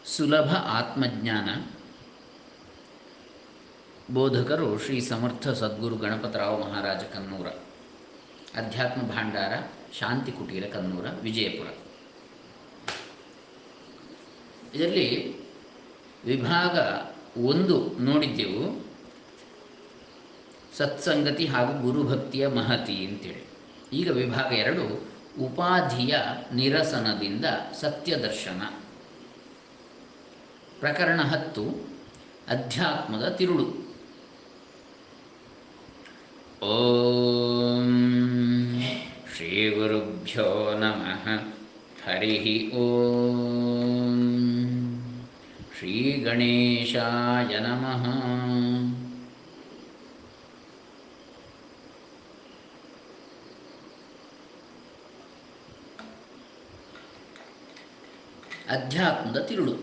ಸುಲಭ ಆತ್ಮಜ್ಞಾನ. ಬೋಧಕರು ಶ್ರೀ ಸಮರ್ಥ ಸದ್ಗುರು ಗಣಪತರಾವ್ ಮಹಾರಾಜ ಕನ್ನೂರ. ಅಧ್ಯಾತ್ಮ ಭಾಂಡಾರ, ಶಾಂತಿ ಕುಟೀರ, ಕನ್ನೂರ, ವಿಜಯಪುರ. ಇದರಲ್ಲಿ ವಿಭಾಗ 1 ನೋಡಿದ್ದೆವು, ಸತ್ಸಂಗತಿ ಹಾಗೂ ಗುರುಭಕ್ತಿಯ ಮಹತಿ ಅಂತೇಳಿ. ಈಗ ವಿಭಾಗ 2, ಉಪಾಧಿಯ ನಿರಸನದಿಂದ ಸತ್ಯದರ್ಶನ. ಪ್ರಕರಣ 10, ಅಧ್ಯಾತ್ಮದ ತಿರುಳು. ಓಂ ಶ್ರೀ ಗುರುಭ್ಯೋ ನಮಃ. ಹರಿ ಓಂ ಶ್ರೀ ಗಣೇಶಾಯ ನಮಃ. ಅಧ್ಯಾತ್ಮದ ತಿರುಳು.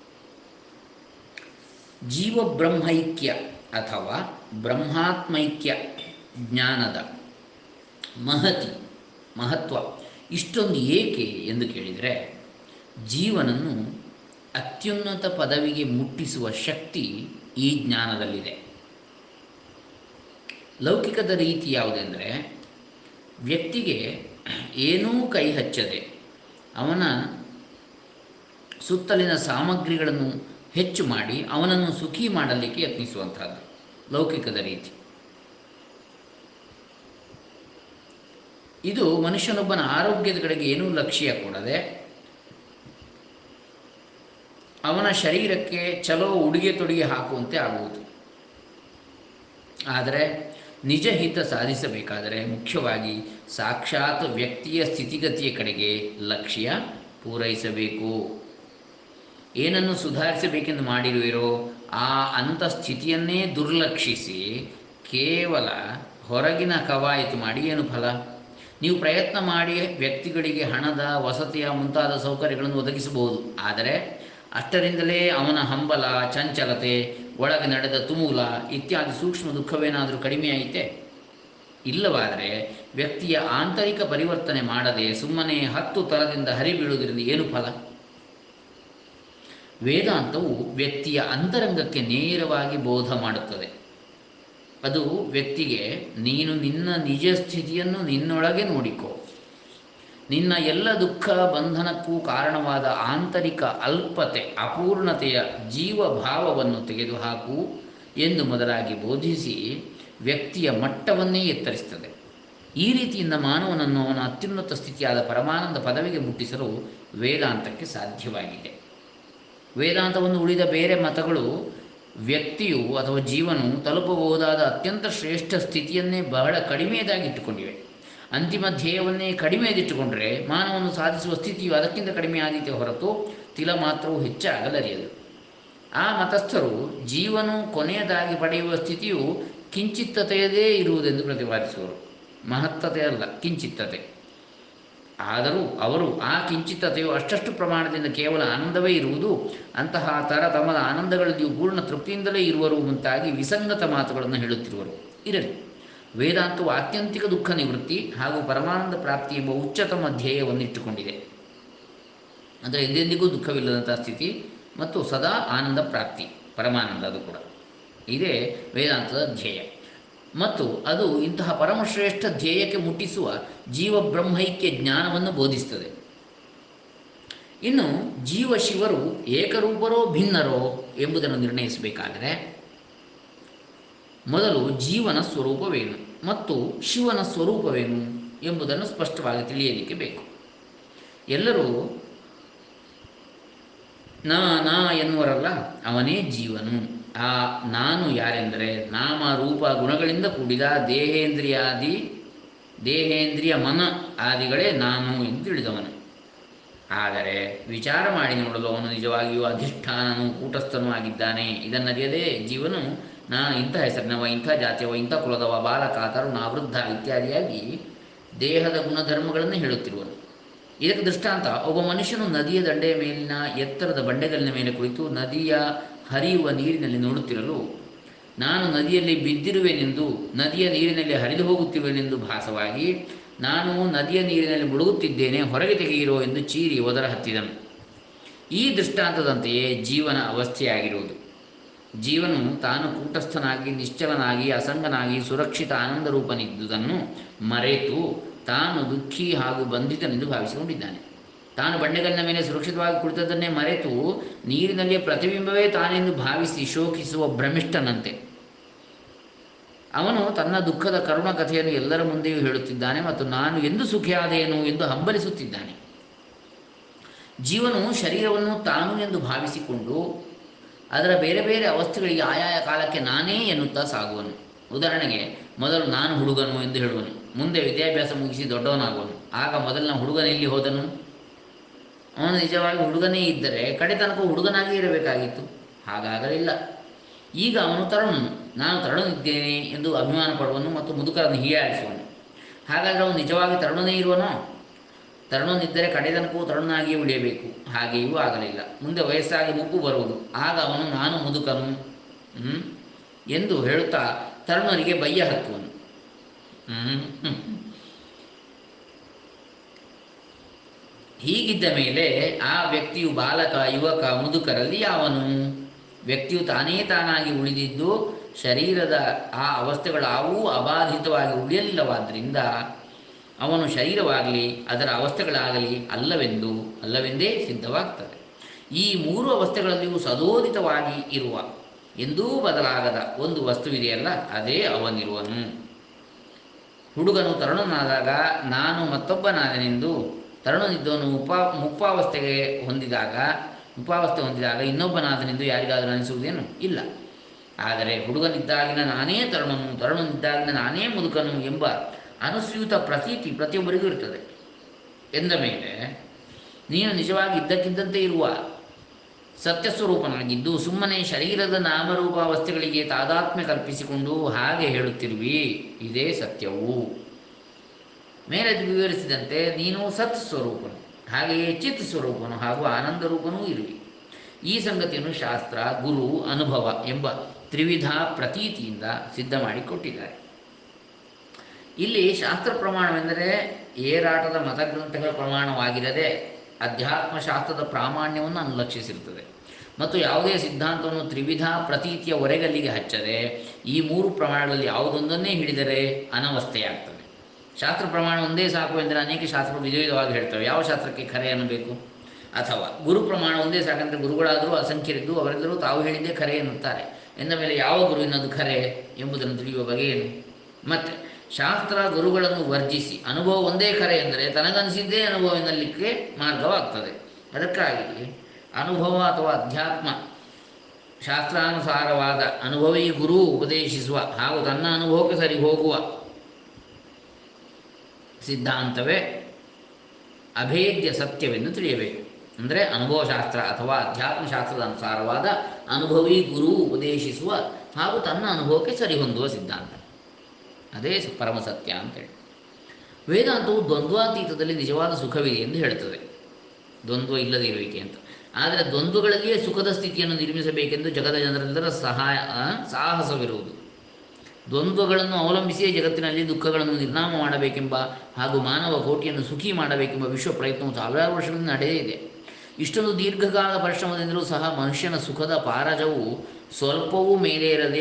ಜೀವಬ್ರಹ್ಮೈಕ್ಯ ಅಥವಾ ಬ್ರಹ್ಮಾತ್ಮೈಕ್ಯ ಜ್ಞಾನದ ಮಹತ್ವ ಇಷ್ಟೊಂದು ಏಕೆ ಎಂದು ಕೇಳಿದರೆ, ಜೀವನನ್ನು ಅತ್ಯುನ್ನತ ಪದವಿಗೆ ಮುಟ್ಟಿಸುವ ಶಕ್ತಿ ಈ ಜ್ಞಾನದಲ್ಲಿದೆ. ಲೌಕಿಕದ ರೀತಿ ಯಾವುದೆಂದರೆ, ವ್ಯಕ್ತಿಗೆ ಏನೂ ಕೈ ಹಚ್ಚದೆ ಅವನ ಸುತ್ತಲಿನ ಸಾಮಗ್ರಿಗಳನ್ನು ಹೆಚ್ಚು ಮಾಡಿ ಅವನನ್ನು ಸುಖಿ ಮಾಡಲಿಕ್ಕೆ ಯತ್ನಿಸುವಂಥದ್ದು ಲೌಕಿಕದ ರೀತಿ. ಇದು ಮನುಷ್ಯನೊಬ್ಬನ ಆರೋಗ್ಯದ ಕಡೆಗೆ ಏನೂ ಲಕ್ಷ್ಯ ಕೊಡದೆ ಅವನ ಶರೀರಕ್ಕೆ ಚಲೋ ಉಡುಗೆ ತೊಡುಗೆ ಹಾಕುವಂತೆ ಆಗುವುದು. ಆದರೆ ನಿಜ ಹಿತ ಸಾಧಿಸಬೇಕಾದರೆ ಮುಖ್ಯವಾಗಿ ಸಾಕ್ಷಾತ್ ವ್ಯಕ್ತಿಯ ಸ್ಥಿತಿಗತಿಯ ಕಡೆಗೆ ಲಕ್ಷ್ಯ ಪೂರೈಸಬೇಕು. ಏನನ್ನು ಸುಧಾರಿಸಬೇಕೆಂದು ಮಾಡಿರುವಿರೋ ಆ ಅಂತಸ್ಥಿತಿಯನ್ನೇ ದುರ್ಲಕ್ಷಿಸಿ ಕೇವಲ ಹೊರಗಿನ ಕವಾಯತು ಮಾಡಿ ಏನು ಫಲ? ನೀವು ಪ್ರಯತ್ನ ಮಾಡಿ ವ್ಯಕ್ತಿಗಳಿಗೆ ಹಣದ, ವಸತಿಯ ಮುಂತಾದ ಸೌಕರ್ಯಗಳನ್ನು ಒದಗಿಸಬಹುದು. ಆದರೆ ಅಷ್ಟರಿಂದಲೇ ಅವನ ಹಂಬಲ, ಚಂಚಲತೆ, ಒಳಗೆ ನಡೆದ ತುಮೂಲ ಇತ್ಯಾದಿ ಸೂಕ್ಷ್ಮ ದುಃಖವೇನಾದರೂ ಕಡಿಮೆಯಾಯಿತೆ? ಇಲ್ಲವಾದರೆ ವ್ಯಕ್ತಿಯ ಆಂತರಿಕ ಪರಿವರ್ತನೆ ಮಾಡದೆ ಸುಮ್ಮನೆ 10 ತರದಿಂದ ಹರಿಬೀಳುವುದರಿಂದ ಏನು ಫಲ? ವೇದಾಂತವು ವ್ಯಕ್ತಿಯ ಅಂತರಂಗಕ್ಕೆ ನೇರವಾಗಿ ಬೋಧ ಮಾಡುತ್ತದೆ. ಅದು ವ್ಯಕ್ತಿಗೆ, ನೀನು ನಿನ್ನ ನಿಜ ಸ್ಥಿತಿಯನ್ನು ನಿನ್ನೊಳಗೆ ನೋಡಿಕೋ, ನಿನ್ನ ಎಲ್ಲ ದುಃಖ ಬಂಧನಕ್ಕೂ ಕಾರಣವಾದ ಆಂತರಿಕ ಅಲ್ಪತೆ, ಅಪೂರ್ಣತೆಯ ಜೀವಭಾವವನ್ನು ತೆಗೆದುಹಾಕು ಎಂದು ಮೊದಲಾಗಿ ಬೋಧಿಸಿ ವ್ಯಕ್ತಿಯ ಮಟ್ಟವನ್ನೇ ಎತ್ತರಿಸುತ್ತದೆ. ಈ ರೀತಿಯಿಂದ ಮಾನವನನ್ನು ಅವನ ಅತ್ಯುನ್ನತ ಸ್ಥಿತಿಯಾದ ಪರಮಾನಂದ ಪದವಿಗೆ ಮುಟ್ಟಿಸಲು ವೇದಾಂತಕ್ಕೆ ಸಾಧ್ಯವಾಗಿದೆ. ವೇದಾಂತವನ್ನು ಉಳಿದ ಬೇರೆ ಮತಗಳು ವ್ಯಕ್ತಿಯು ಅಥವಾ ಜೀವನು ತಲುಪಬಹುದಾದ ಅತ್ಯಂತ ಶ್ರೇಷ್ಠ ಸ್ಥಿತಿಯನ್ನೇ ಬಹಳ ಕಡಿಮೆಯದಾಗಿಟ್ಟುಕೊಂಡಿವೆ. ಅಂತಿಮ ಧ್ಯೇಯವನ್ನೇ ಕಡಿಮೆಯದಿಟ್ಟುಕೊಂಡರೆ ಮಾನವನು ಸಾಧಿಸುವ ಸ್ಥಿತಿಯು ಅದಕ್ಕಿಂತ ಕಡಿಮೆ ಆದೀತೆ ಹೊರತು ತಿಲ ಮಾತ್ರವೂ ಹೆಚ್ಚಾಗಲರಿಯದು. ಆ ಮತಸ್ಥರು ಜೀವನು ಕೊನೆಯದಾಗಿ ಪಡೆಯುವ ಸ್ಥಿತಿಯು ಕಿಂಚಿತ್ತತೆಯದೇ ಇರುವುದೆಂದು ಪ್ರತಿಪಾದಿಸುವರು. ಮಹತ್ತತೆಯಲ್ಲ, ಕಿಂಚಿತ್ತತೆ. ಆದರೂ ಅವರು ಆ ಕಿಂಚಿತ್ತತೆಯು ಅಷ್ಟಷ್ಟು ಪ್ರಮಾಣದಿಂದ ಕೇವಲ ಆನಂದವೇ ಇರುವುದು, ಅಂತಹ ತರತಮದ ಆನಂದಗಳಲ್ಲಿಯೂ ಪೂರ್ಣ ತೃಪ್ತಿಯಿಂದಲೇ ಇರುವರು ಮುಂತಾಗಿ ವಿಸಂಗತ ಮಾತುಗಳನ್ನು ಹೇಳುತ್ತಿರುವರು. ಇರಲಿ, ವೇದಾಂತವು ಆತ್ಯಂತಿಕ ದುಃಖ ನಿವೃತ್ತಿ ಹಾಗೂ ಪರಮಾನಂದ ಪ್ರಾಪ್ತಿ ಎಂಬ ಉಚ್ಚತಮ ಧ್ಯೇಯವನ್ನಿಟ್ಟುಕೊಂಡಿದೆ. ಅಂದರೆ ಎಂದೆಂದಿಗೂ ದುಃಖವಿಲ್ಲದಂಥ ಸ್ಥಿತಿ ಮತ್ತು ಸದಾ ಆನಂದ ಪ್ರಾಪ್ತಿ, ಪರಮಾನಂದ, ಅದು ಕೂಡ ಇದೇ ವೇದಾಂತದ ಧ್ಯೇಯ. ಮತ್ತು ಅದು ಇಂತಹ ಪರಮಶ್ರೇಷ್ಠ ಧ್ಯೇಯಕ್ಕೆ ಮುಟ್ಟಿಸುವ ಜೀವಬ್ರಹ್ಮೈಕ್ಯ ಜ್ಞಾನವನ್ನು ಬೋಧಿಸುತ್ತದೆ. ಇನ್ನು ಜೀವಶಿವರು ಏಕರೂಪರೋ ಭಿನ್ನರೋ ಎಂಬುದನ್ನು ನಿರ್ಣಯಿಸಬೇಕಾದರೆ ಮೊದಲು ಜೀವನ ಸ್ವರೂಪವೇನು ಮತ್ತು ಶಿವನ ಸ್ವರೂಪವೇನು ಎಂಬುದನ್ನು ಸ್ಪಷ್ಟವಾಗಿ ತಿಳಿಯಲಿಕ್ಕೆ ಬೇಕು. ಎಲ್ಲರೂ ನಾ ಎನ್ನುವರಲ್ಲ, ಅವನೇ ಜೀವನು. ಆ ನಾನು ಯಾರೆಂದರೆ ನಾಮ ರೂಪ ಗುಣಗಳಿಂದ ಕೂಡಿದ ದೇಹೇಂದ್ರಿಯ ಮನ ಆದಿಗಳೇ ನಾನು ಎಂದು ತಿಳಿದವನು. ಆದರೆ ವಿಚಾರ ಮಾಡಿ ನೋಡಲು ಅವನು ನಿಜವಾಗಿಯೂ ಅಧಿಷ್ಠಾನನೂ ಕೂಟಸ್ಥನೂ ಆಗಿದ್ದಾನೆ. ಇದನ್ನರಿಯದೇ ಜೀವನು ನಾನು ಇಂಥ ಹೆಸರಿನವ, ಇಂಥ ಜಾತಿಯವ, ಇಂಥ ಕುಲದವ, ಬಾಲಕ, ತರುಣ, ವೃದ್ಧ ಇತ್ಯಾದಿಯಾಗಿ ದೇಹದ ಗುಣಧರ್ಮಗಳನ್ನು ಹೇಳುತ್ತಿರುವನು. ಇದಕ್ಕೆ ದೃಷ್ಟಾಂತ, ಒಬ್ಬ ಮನುಷ್ಯನು ನದಿಯ ದಂಡೆಯ ಮೇಲಿನ ಎತ್ತರದ ಬಂಡೆಗಲ್ಲಿನ ಮೇಲೆ ಕುಳಿತು ನದಿಯ ಹರಿಯುವ ನೀರಿನಲ್ಲಿ ನೋಡುತ್ತಿರಲು, ನಾನು ನದಿಯಲ್ಲಿ ಬಿದ್ದಿರುವೆನೆಂದು, ನದಿಯ ನೀರಿನಲ್ಲಿ ಹರಿದು ಹೋಗುತ್ತಿರುವೆನೆಂದು ಭಾಸವಾಗಿ ನಾನು ನದಿಯ ನೀರಿನಲ್ಲಿ ಮುಳುಗುತ್ತಿದ್ದೇನೆ, ಹೊರಗೆ ತೆಗೆಯಿರೋ ಎಂದು ಚೀರಿ ಒದರ ಹತ್ತಿದನು. ಈ ದೃಷ್ಟಾಂತದಂತೆಯೇ ಜೀವನ ಅವಸ್ಥೆಯಾಗಿರುವುದು. ಜೀವನು ತಾನು ಕೂಟಸ್ಥನಾಗಿ ನಿಶ್ಚಲನಾಗಿ ಅಸಂಗನಾಗಿ ಸುರಕ್ಷಿತ ಆನಂದರೂಪನಿದ್ದುದನ್ನು ಮರೆತು ತಾನು ದುಃಖಿ ಹಾಗೂ ಬಂಧಿತನೆಂದು ಭಾವಿಸಿಕೊಂಡಿದ್ದಾನೆ. ತಾನು ಬಂಡೆಗಲ್ಲಿನ ಮೇಲೆ ಸುರಕ್ಷಿತವಾಗಿ ಕುಳಿತದ್ದನ್ನೇ ಮರೆತು ನೀರಿನಲ್ಲಿ ಪ್ರತಿಬಿಂಬವೇ ತಾನೆಂದು ಭಾವಿಸಿ ಶೋಕಿಸುವ ಭ್ರಮಿಷ್ಠನಂತೆ ಅವನು ತನ್ನ ದುಃಖದ ಕರುಣ ಕಥೆಯನ್ನು ಎಲ್ಲರ ಮುಂದೆಯೂ ಹೇಳುತ್ತಿದ್ದಾನೆ ಮತ್ತು ನಾನು ಎಂದು ಸುಖಿಯಾದೇನು ಎಂದು ಹಂಬಲಿಸುತ್ತಿದ್ದಾನೆ. ಜೀವನು ಶರೀರವನ್ನು ತಾನು ಎಂದು ಭಾವಿಸಿಕೊಂಡು ಅದರ ಬೇರೆ ಬೇರೆ ಅವಸ್ಥೆಗಳಿಗೆ ಆಯಾಯ ಕಾಲಕ್ಕೆ ನಾನೇ ಎನ್ನುತ್ತಾ ಸಾಗುವನು. ಉದಾಹರಣೆಗೆ, ಮೊದಲು ನಾನು ಹುಡುಗನು ಎಂದು ಹೇಳುವನು, ಮುಂದೆ ವಿದ್ಯಾಭ್ಯಾಸ ಮುಗಿಸಿ ದೊಡ್ಡವನಾಗುವನು. ಆಗ ಮೊದಲಿನ ಹುಡುಗನೆಲ್ಲಿ ಹೋದನು? ಅವನು ನಿಜವಾಗಿ ಹುಡುಗನೇ ಇದ್ದರೆ ಕಡೆ ತನಕ ಹುಡುಗನಾಗಿ ಇರಬೇಕಾಗಿತ್ತು. ಹಾಗಾಗಲಿಲ್ಲ. ಈಗ ಅವನು ತರುಣನು. ನಾನು ತರುಣನಿದ್ದೇನೆ ಎಂದು ಅಭಿಮಾನ ಪಡುವನು ಮತ್ತು ಮುದುಕರನ್ನು ಹೀಯಾಳಿಸುವನು. ಹಾಗಾದರೆ ಅವನು ನಿಜವಾಗಿ ತರುಣನೇ ಇರುವನೋ? ತರುಣನಿದ್ದರೆ ಕಡೆ ತನಕವೂ ತರುಣನಾಗಿಯೇ ಉಳಿಯಬೇಕು. ಹಾಗೆಯೂ ಆಗಲಿಲ್ಲ. ಮುಂದೆ ವಯಸ್ಸಾಗಿ ಮುಪ್ಪು ಬರುವುದು. ಆಗ ಅವನು ನಾನು ಮುದುಕನು ಎಂದು ಹೇಳುತ್ತಾ ತರುಣನಿಗೆ ಬಯ್ಯ ಹತ್ತುವನು. ಹೀಗಿದ್ದ ಮೇಲೆ ಆ ವ್ಯಕ್ತಿಯು ಬಾಲಕ, ಯುವಕ, ಮುದುಕರಲ್ಲಿ ಯಾವನು? ವ್ಯಕ್ತಿಯು ತಾನೇ ತಾನಾಗಿ ಉಳಿದಿದ್ದು ಶರೀರದ ಆ ಅವಸ್ಥೆಗಳಾವೂ ಅಬಾಧಿತವಾಗಿ ಉಳಿಯಲಿಲ್ಲವಾದ್ದರಿಂದ ಅವನು ಶರೀರವಾಗಲಿ ಅದರ ಅವಸ್ಥೆಗಳಾಗಲಿ ಅಲ್ಲವೆಂದೇ ಸಿದ್ಧವಾಗ್ತದೆ. ಈ ಮೂರು ಅವಸ್ಥೆಗಳಲ್ಲಿಯೂ ಸದೋದಿತವಾಗಿ ಇರುವ ಎಂದೂ ಬದಲಾಗದ ಒಂದು ವಸ್ತುವಿದೆಯಲ್ಲ, ಅದೇ ಅವನಿರುವನು. ಹುಡುಗನು ತರುಣನಾದಾಗ ನಾನು ಮತ್ತೊಬ್ಬನಾದನೆಂದು, ತರುಣನಿದ್ದವನು ಮುಪ್ಪಾವಸ್ಥೆ ಹೊಂದಿದಾಗ ಇನ್ನೊಬ್ಬನಾದನೆಂದು ಯಾರಿಗಾದರೂ ಅನಿಸುವುದೇನು? ಇಲ್ಲ. ಆದರೆ ಹುಡುಗನಿದ್ದಾಗಿನ ನಾನೇ ತರುಣನು, ತರುಣನಿದ್ದಾಗಿನ ನಾನೇ ಮುದುಕನು ಎಂಬ ಅನುಸ್ಯೂತ ಪ್ರತೀತಿ ಪ್ರತಿಯೊಬ್ಬರಿಗೂ ಇರುತ್ತದೆ. ಎಂದ ಮೇಲೆ ನೀನು ನಿಜವಾಗಿ ಇದ್ದಕ್ಕಿದ್ದಂತೆ ಇರುವ ಸತ್ಯಸ್ವರೂಪನಾಗಿದ್ದು ಸುಮ್ಮನೆ ಶರೀರದ ನಾಮರೂಪಾವಸ್ಥೆಗಳಿಗೆ ತಾದಾತ್ಮ್ಯ ಕಲ್ಪಿಸಿಕೊಂಡು ಹಾಗೆ ಹೇಳುತ್ತಿರುವಿ. ಇದೇ ಸತ್ಯವು. ಮೇಲೆ ವಿವರಿಸಿದಂತೆ ನೀನು ಸತ್ ಸ್ವರೂಪನು, ಹಾಗೆಯೇ ಚಿತ್ ಸ್ವರೂಪನು ಹಾಗೂ ಆನಂದ ರೂಪನೂ ಇರುವಿ. ಈ ಸಂಗತಿಯನ್ನು ಶಾಸ್ತ್ರ, ಗುರು, ಅನುಭವ ಎಂಬ ತ್ರಿವಿಧ ಪ್ರತೀತಿಯಿಂದ ಸಿದ್ಧ ಮಾಡಿಕೊಟ್ಟಿದ್ದಾರೆ. ಇಲ್ಲಿ ಶಾಸ್ತ್ರ ಪ್ರಮಾಣವೆಂದರೆ ಏರಾಟದ ಮತಗ್ರಂಥಗಳ ಪ್ರಮಾಣವಾಗಿರದೆ ಅಧ್ಯಾತ್ಮಶಾಸ್ತ್ರದ ಪ್ರಾಮಾಣ್ಯವನ್ನು ಅನುಲಕ್ಷಿಸಿರುತ್ತದೆ ಮತ್ತು ಯಾವುದೇ ಸಿದ್ಧಾಂತವನ್ನು ತ್ರಿವಿಧ ಪ್ರತೀತಿಯ ಹೊರೆಗಲ್ಲಿಗೆ ಹಚ್ಚದೆ ಈ ಮೂರು ಪ್ರಮಾಣಗಳಲ್ಲಿ ಯಾವುದೊಂದನ್ನೇ ಹಿಡಿದರೆ ಅನವಸ್ಥೆಯಾಗ್ತದೆ. ಶಾಸ್ತ್ರ ಪ್ರಮಾಣ ಒಂದೇ ಸಾಕು ಎಂದರೆ ಅನೇಕ ಶಾಸ್ತ್ರಗಳು ವಿಧವಾಗಿ ಹೇಳ್ತವೆ. ಯಾವ ಶಾಸ್ತ್ರಕ್ಕೆ ಖರೆ ಅನ್ನಬೇಕು? ಅಥವಾ ಗುರು ಪ್ರಮಾಣ ಒಂದೇ ಸಾಕಂದರೆ ಗುರುಗಳಾದರೂ ಅಸಂಖ್ಯರಿದ್ದು ಅವರೆಲ್ಲರೂ ತಾವು ಹೇಳಿದ್ದೇ ಖರೆ ಎನ್ನುತ್ತಾರೆ. ಎಂದ ಮೇಲೆ ಯಾವ ಗುರುವಿನದು ಖರೆ ಎಂಬುದನ್ನು ತಿಳಿಯುವ ಬಗೆ ಏನು? ಮತ್ತು ಶಾಸ್ತ್ರ ಗುರುಗಳನ್ನು ವರ್ಜಿಸಿ ಅನುಭವ ಒಂದೇ ಖರೆ ಎಂದರೆ ತನಗನಿಸಿದ್ದೇ ಅನುಭವ ಎನ್ನಲಿಕ್ಕೆ ಮಾರ್ಗವಾಗ್ತದೆ. ಅದಕ್ಕಾಗಿ ಅನುಭವ ಅಥವಾ ಅಧ್ಯಾತ್ಮ ಶಾಸ್ತ್ರಾನುಸಾರವಾದ ಅನುಭವಿ ಗುರು ಉಪದೇಶಿಸುವ ಹಾಗೂ ತನ್ನ ಅನುಭವಕ್ಕೆ ಸರಿ ಹೋಗುವ ಸಿದ್ಧಾಂತವೇ ಅಭೇದ್ಯ ಸತ್ಯವೆಂದು ತಿಳಿಯಬೇಕು. ಅಂದರೆ ಅನುಭವಶಾಸ್ತ್ರ ಅಥವಾ ಅಧ್ಯಾತ್ಮಶಾಸ್ತ್ರದ ಅನುಸಾರವಾದ ಅನುಭವಿ ಗುರು ಉಪದೇಶಿಸುವ ಹಾಗೂ ತನ್ನ ಅನುಭವಕ್ಕೆ ಸರಿಹೊಂದುವ ಸಿದ್ಧಾಂತ, ಅದೇ ಪರಮಸತ್ಯ ಅಂತೇಳಿ. ವೇದಾಂತವು ದ್ವಂದ್ವಾತೀತದಲ್ಲಿ ನಿಜವಾದ ಸುಖವಿದೆ ಎಂದು ಹೇಳುತ್ತದೆ, ದ್ವಂದ್ವ ಇಲ್ಲದೇ ಇರುವಿಕೆ ಅಂತ. ಆದರೆ ದ್ವಂದ್ವಗಳಲ್ಲಿಯೇ ಸುಖದ ಸ್ಥಿತಿಯನ್ನು ನಿರ್ಮಿಸಬೇಕೆಂದು ಜಗದ ಜನರೆಲ್ಲರ ಸಾಹಸವಿರುವುದು. ದ್ವಂದ್ವಗಳನ್ನು ಅವಲಂಬಿಸಿಯೇ ಜಗತ್ತಿನಲ್ಲಿ ದುಃಖಗಳನ್ನು ನಿರ್ನಾಮ ಮಾಡಬೇಕೆಂಬ ಹಾಗೂ ಮಾನವ ಕೋಟಿಯನ್ನು ಸುಖಿ ಮಾಡಬೇಕೆಂಬ ವಿಶ್ವ ಪ್ರಯತ್ನವು ಸಾವಿರಾರು ವರ್ಷಗಳಿಂದ ನಡೆಯೇ ಇದೆ. ಇಷ್ಟೊಂದು ದೀರ್ಘಕಾಲ ಪರಿಶ್ರಮದಿಂದಲೂ ಸಹ ಮನುಷ್ಯನ ಸುಖದ ಪಾರಜವು ಸ್ವಲ್ಪವೂ ಮೇಲೇರದೆ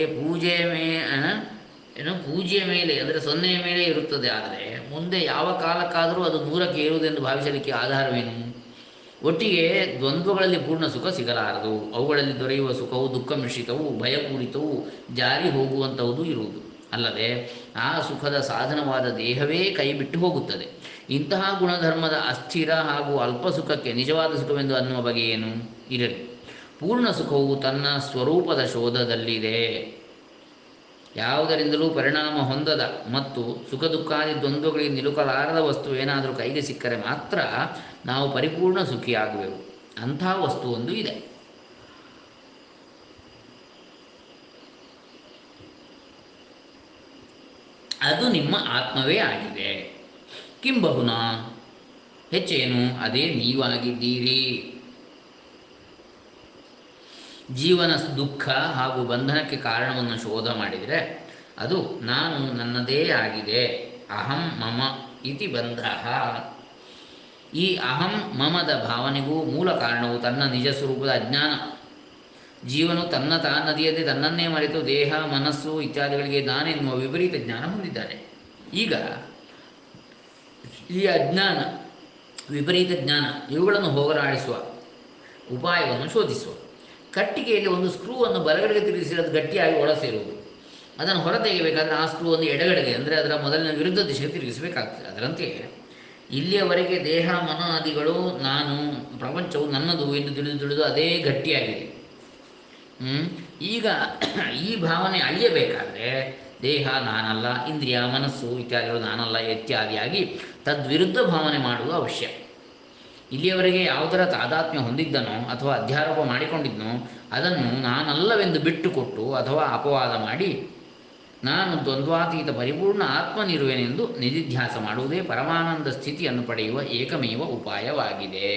ಪೂಜೆಯ ಮೇಲೆ ಅಂದರೆ ಸೊನ್ನೆಯ ಮೇಲೆ ಇರುತ್ತದೆ. ಆದರೆ ಮುಂದೆ ಯಾವ ಕಾಲಕ್ಕಾದರೂ ಅದು 100ಕ್ಕೆ ಏರುವುದೆಂದು ಭಾವಿಸಲಿಕ್ಕೆ ಆಧಾರವೇನು? ಒಟ್ಟಿಗೆ ದ್ವಂದ್ವಗಳಲ್ಲಿ ಪೂರ್ಣ ಸುಖ ಸಿಗಲಾರದು. ಅವುಗಳಲ್ಲಿ ದೊರೆಯುವ ಸುಖವು ದುಃಖ ಮಿಶ್ರಿತವು, ಭಯಪೂರಿತವು, ಜಾರಿ ಹೋಗುವಂಥದ್ದು ಇರುವುದು. ಅಲ್ಲದೆ ಆ ಸುಖದ ಸಾಧನವಾದ ದೇಹವೇ ಕೈ ಬಿಟ್ಟು ಹೋಗುತ್ತದೆ. ಇಂತಹ ಗುಣಧರ್ಮದ ಅಸ್ಥಿರ ಹಾಗೂ ಅಲ್ಪ ಸುಖಕ್ಕೆ ನಿಜವಾದ ಸುಖವೆಂದು ಅನ್ನುವ ಬಗೆ ಏನು? ಇರಲಿ. ಪೂರ್ಣ ಸುಖವು ತನ್ನ ಸ್ವರೂಪದ ಶೋಧದಲ್ಲಿದೆ. ಯಾವುದರಿಂದಲೂ ಪರಿಣಾಮ ಹೊಂದದ ಮತ್ತು ಸುಖ ದುಃಖಾದಿ ದ್ವಂದ್ವಗಳಿಗೆ ನಿಲುಕಲಾರದ ವಸ್ತು ಏನಾದರೂ ಕೈಗೆ ಸಿಕ್ಕರೆ ಮಾತ್ರ ನಾವು ಪರಿಪೂರ್ಣ ಸುಖಿಯಾಗುವೆವು. ಅಂಥ ವಸ್ತು ಒಂದು ಇದೆ. ಅದು ನಿಮ್ಮ ಆತ್ಮವೇ ಆಗಿದೆ. ಕಿಂಬಹುನ ಹೆಚ್ಚೇನು, ಅದೇ ನೀವಾಗಿದ್ದೀರಿ. ಜೀವನ ದುಃಖ ಹಾಗೂ ಬಂಧನಕ್ಕೆ ಕಾರಣವನ್ನು ಶೋಧ ಮಾಡಿದರೆ ಅದು ನಾನು ನನ್ನದೇ ಆಗಿದೆ. ಅಹಂ ಮಮ ಇತಿ ಬಂಧ. ಈ ಅಹಂ ಮಮದ ಭಾವನೆಗೂ ಮೂಲ ಕಾರಣವು ತನ್ನ ನಿಜ ಸ್ವರೂಪದ ಅಜ್ಞಾನ. ಜೀವನು ತನ್ನ ತಾನದಿಯದೆ ತನ್ನನ್ನೇ ಮರೆತು ದೇಹ ಮನಸ್ಸು ಇತ್ಯಾದಿಗಳಿಗೆ ನಾನೆನ್ನುವ ವಿಪರೀತ ಜ್ಞಾನ ಹೊಂದಿದ್ದಾನೆ. ಈಗ ಈ ಅಜ್ಞಾನ, ವಿಪರೀತ ಜ್ಞಾನ ಇವುಗಳನ್ನು ಹೋಗಲಾಡಿಸುವ ಉಪಾಯವನ್ನು ಶೋಧಿಸುವ. ಕಟ್ಟಿಗೆಯಲ್ಲಿ ಒಂದು ಸ್ಕ್ರೂವನ್ನು ಬಲಗಡೆಗೆ ತಿರುಗಿಸಿ ಅದು ಗಟ್ಟಿಯಾಗಿ ಒಳ ಸೇರುವುದು. ಅದನ್ನು ಹೊರ ತೆಗೆಯಬೇಕಾದ್ರೆ ಆ ಸ್ಕ್ರೂವನ್ನು ಎಡಗಡೆಗೆ, ಅಂದರೆ ಅದರ ಮೊದಲಿನ ವಿರುದ್ಧ ದಿಶೆಗೆ ತಿರುಗಿಸಬೇಕಾಗ್ತದೆ. ಅದರಂತೆಯೇ ಇಲ್ಲಿಯವರೆಗೆ ದೇಹ ಮನಾದಿಗಳು ನಾನು, ಪ್ರಪಂಚವು ನನ್ನದು ಎಂದು ತಿಳಿದು ಅದೇ ಗಟ್ಟಿಯಾಗಿದೆ. ಈಗ ಈ ಭಾವನೆ ಅಳಿಯಬೇಕಾದ್ರೆ ದೇಹ ನಾನಲ್ಲ, ಇಂದ್ರಿಯ ಮನಸ್ಸು ಇತ್ಯಾದಿಗಳು ನಾನಲ್ಲ ಇತ್ಯಾದಿಯಾಗಿ ತದ್ವಿರುದ್ಧ ಭಾವನೆ ಮಾಡುವುದು ಅವಶ್ಯ. ಇಲ್ಲಿಯವರೆಗೆ ಯಾವುದರ ತಾದಾತ್ಮ್ಯ ಹೊಂದಿದ್ದನೋ ಅಥವಾ ಅಧ್ಯಾರೋಪ ಮಾಡಿಕೊಂಡಿದ್ದನೋ ಅದನ್ನು ನಾನಲ್ಲವೆಂದು ಬಿಟ್ಟುಕೊಟ್ಟು ಅಥವಾ ಅಪವಾದ ಮಾಡಿ ನಾನು ದ್ವಂದ್ವಾತೀತ ಪರಿಪೂರ್ಣ ಆತ್ಮನಿರುವೆನೆಂದು ನಿಧಿಧ್ಯಾಸ ಮಾಡುವುದೇ ಪರಮಾನಂದ ಸ್ಥಿತಿಯನ್ನು ಪಡೆಯುವ ಏಕಮೇವ ಉಪಾಯವಾಗಿದೆ.